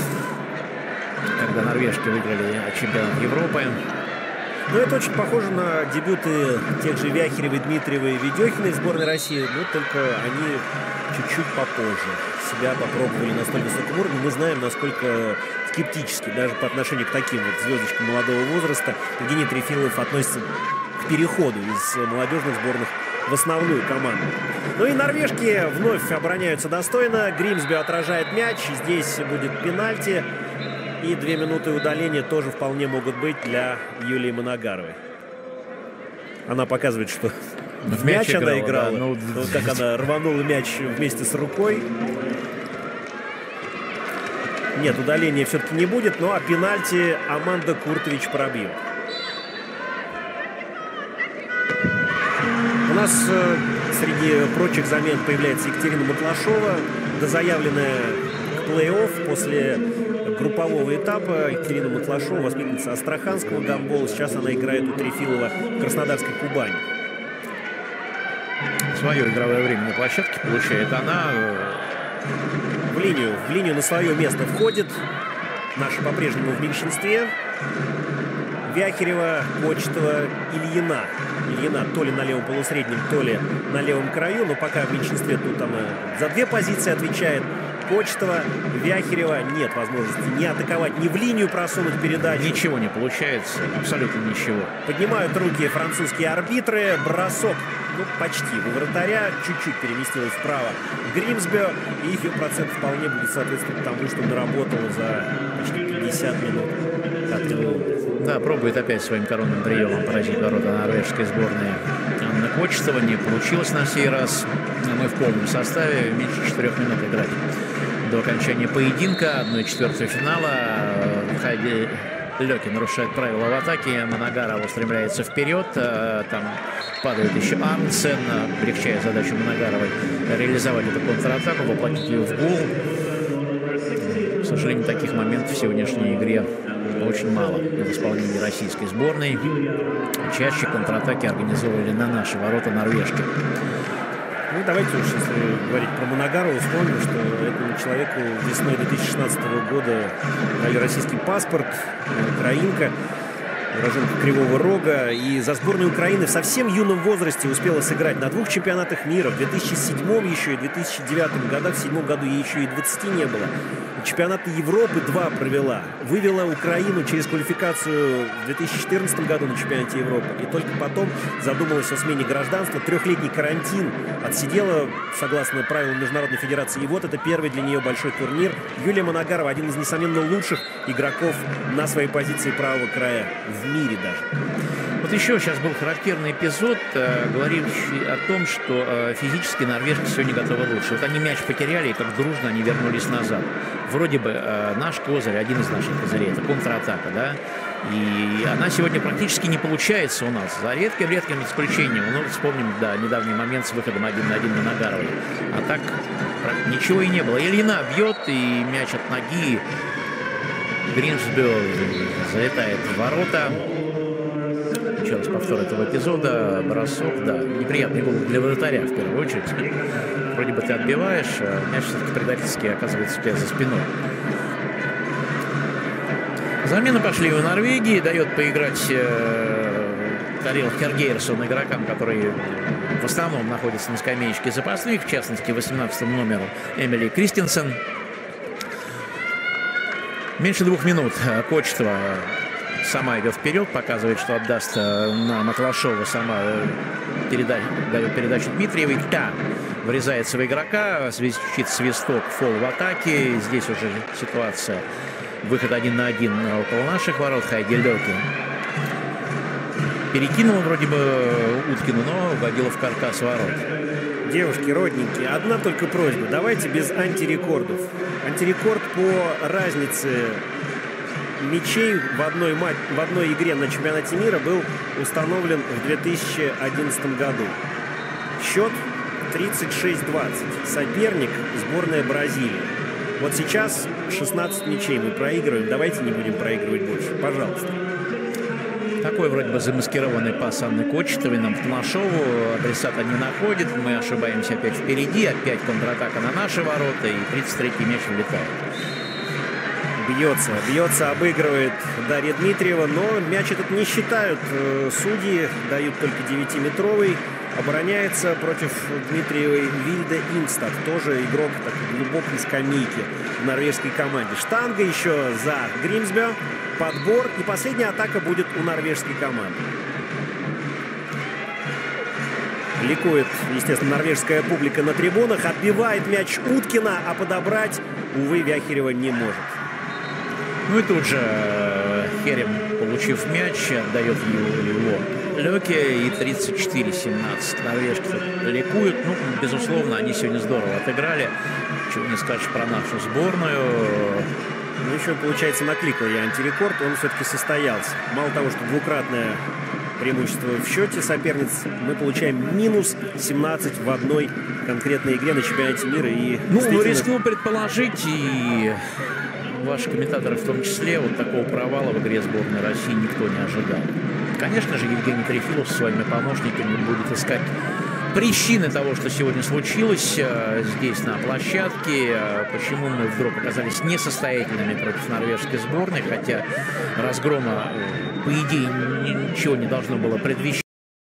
когда норвежки выиграли чемпионат Европы. Ну, это очень похоже на дебюты тех же Вяхеревой, Дмитриевой и Ведехиной в сборной России, но только они чуть-чуть попозже себя попробовали на столь высоком уровне. Мы знаем, насколько скептически даже по отношению к таким вот звездочкам молодого возраста Евгений Трефилов относится к переходу из молодежных сборных в основную команду. Ну и норвежки вновь обороняются достойно. Гримсби отражает мяч. Здесь будет пенальти. И 2 минуты удаления тоже вполне могут быть для Юлии Моногаровой. Она показывает, что в мяч она играла. Да, ну... Вот как она рванула мяч вместе с рукой. Нет, удаления все-таки не будет. Ну а пенальти Аманда Куртович пробьет. У нас среди прочих замен появляется Екатерина Матлашова, дозаявленная к плей-офф после группового этапа. Екатерина Матлашова, воспитанница астраханского гандбола. Сейчас она играет у Трефилова в Краснодарской Кубани. Свое игровое время на площадке получает она. В линию на свое место входит. Наши по-прежнему в меньшинстве. Вяхерева, Кочетова, Ильина. Ильина то ли на левом полусреднем, то ли на левом краю. Но пока в меньшинстве тут она за 2 позиции отвечает. Кочетова, Вяхерева. Нет возможности ни атаковать, ни в линию просунуть передачу. Ничего не получается, абсолютно ничего. Поднимают руки французские арбитры. Бросок, ну, почти у вратаря. Чуть-чуть переместилась вправо Гримсби. И ее процент вполне будет соответствовать тому, что наработала за почти 50 минут. Да, пробует опять своим коронным приемом поразить ворота норвежской сборной Анна Кочетова. Не получилось на сей раз. Мы в полном составе. Меньше 4 минут играть до окончания поединка 1/4 финала. Хайди Леки нарушает правила в атаке. Моногарова устремляется вперед. Там падает еще Арнсен, облегчая задачу Моногаровой реализовать эту контратаку, воплотить ее в гол. К сожалению, таких моментов в сегодняшней игре очень мало в исполнении российской сборной. Чаще контратаки организовывали на наши ворота норвежки. Ну, давайте уж, если говорить про Моногарову, вспомним, что этому человеку весной 2016 года дали российский паспорт, украинка, уроженка Кривого Рога. И за сборную Украины в совсем юном возрасте успела сыграть на 2 чемпионатах мира. В 2007 еще и 2009 годах. В 2007 году ей еще и 20 не было. Чемпионаты Европы 2 провела. Вывела Украину через квалификацию в 2014 году на чемпионате Европы. И только потом задумалась о смене гражданства. 3-летний карантин отсидела, согласно правилам Международной Федерации. И вот это первый для нее большой турнир. Юлия Моногарова — один из, несомненно, лучших игроков на своей позиции правого края в мире даже. Вот еще сейчас был характерный эпизод, говоривший о том, что физически норвежки сегодня готовы лучше. Вот они мяч потеряли, и как дружно они вернулись назад. Вроде бы наш козырь, один из наших козырей, это контратака, да? И она сегодня практически не получается у нас, за редким исключением. Ну, вспомним, да, недавний момент с выходом 1-1 Моногаровой. А так ничего и не было. Ильина бьет, и мяч от ноги. Гримсби залетает в ворота. Еще раз повтор этого эпизода. Бросок, да, неприятный гол для вратаря в первую очередь. Вроде бы ты отбиваешь, а мяч все-таки предательски оказывается у тебя за спиной. Замены пошли у Норвегии. Дает поиграть Тарил Хергейрсон игрокам, которые в основном находятся на скамеечке запасных, в частности, 18-м номеру Эмили Кристенсен. Меньше 2 минут. Кочетова сама идет вперед, показывает, что отдаст на Матлашова, сама дает передачу Дмитриевой. Та врезается в игрока, звучит свисток, фол в атаке. Здесь уже ситуация. Выход 1 на 1 около наших ворот. Хайди Леки перекинула вроде бы Уткину, но угодила в каркас ворот. Девушки, родненькие, одна только просьба. Давайте без антирекордов. Антирекорд по разнице мячей в одной игре на чемпионате мира был установлен в 2011 году. Счет 36-20. Соперник — сборная Бразилии. Вот сейчас 16 мячей мы проигрываем. Давайте не будем проигрывать больше. Пожалуйста. такой вроде бы замаскированный пас Анны Кочетовой нам в Талашову. Адресата не находит. Мы ошибаемся опять впереди. Опять контратака на наши ворота. И 33-й мяч влетает. Бьется, обыгрывает Дарья Дмитриева, но мяч этот не считают судьи, дают только 9-метровый. Обороняется против Дмитриевой Вильде Ингстад, тоже игрок такой глубокой скамейки в норвежской команде. Штанга еще за Гримсбё, подбор, и последняя атака будет у норвежской команды. Ликует, естественно, норвежская публика на трибунах, отбивает мяч Уткина, а подобрать, увы, Вяхерева не может. Ну и тут же Херем, получив мяч, отдает его Лёке, и 34-17. Норвежки ликуют. Ну, безусловно, они сегодня здорово отыграли. Чего не скажешь про нашу сборную. Ну, еще, получается, накликал я антирекорд, он все-таки состоялся. Мало того, что двукратное преимущество в счете соперниц, мы получаем минус 17 в одной конкретной игре на чемпионате мира. И ну, рискну предположить, и ваши комментаторы в том числе, вот такого провала в игре сборной России никто не ожидал. Конечно же, Евгений Трефилов со своими помощниками будет искать причины того, что сегодня случилось здесь, на площадке. Почему мы вдруг оказались несостоятельными против норвежской сборной, хотя разгрома, по идее, ничего не должно было предвещать.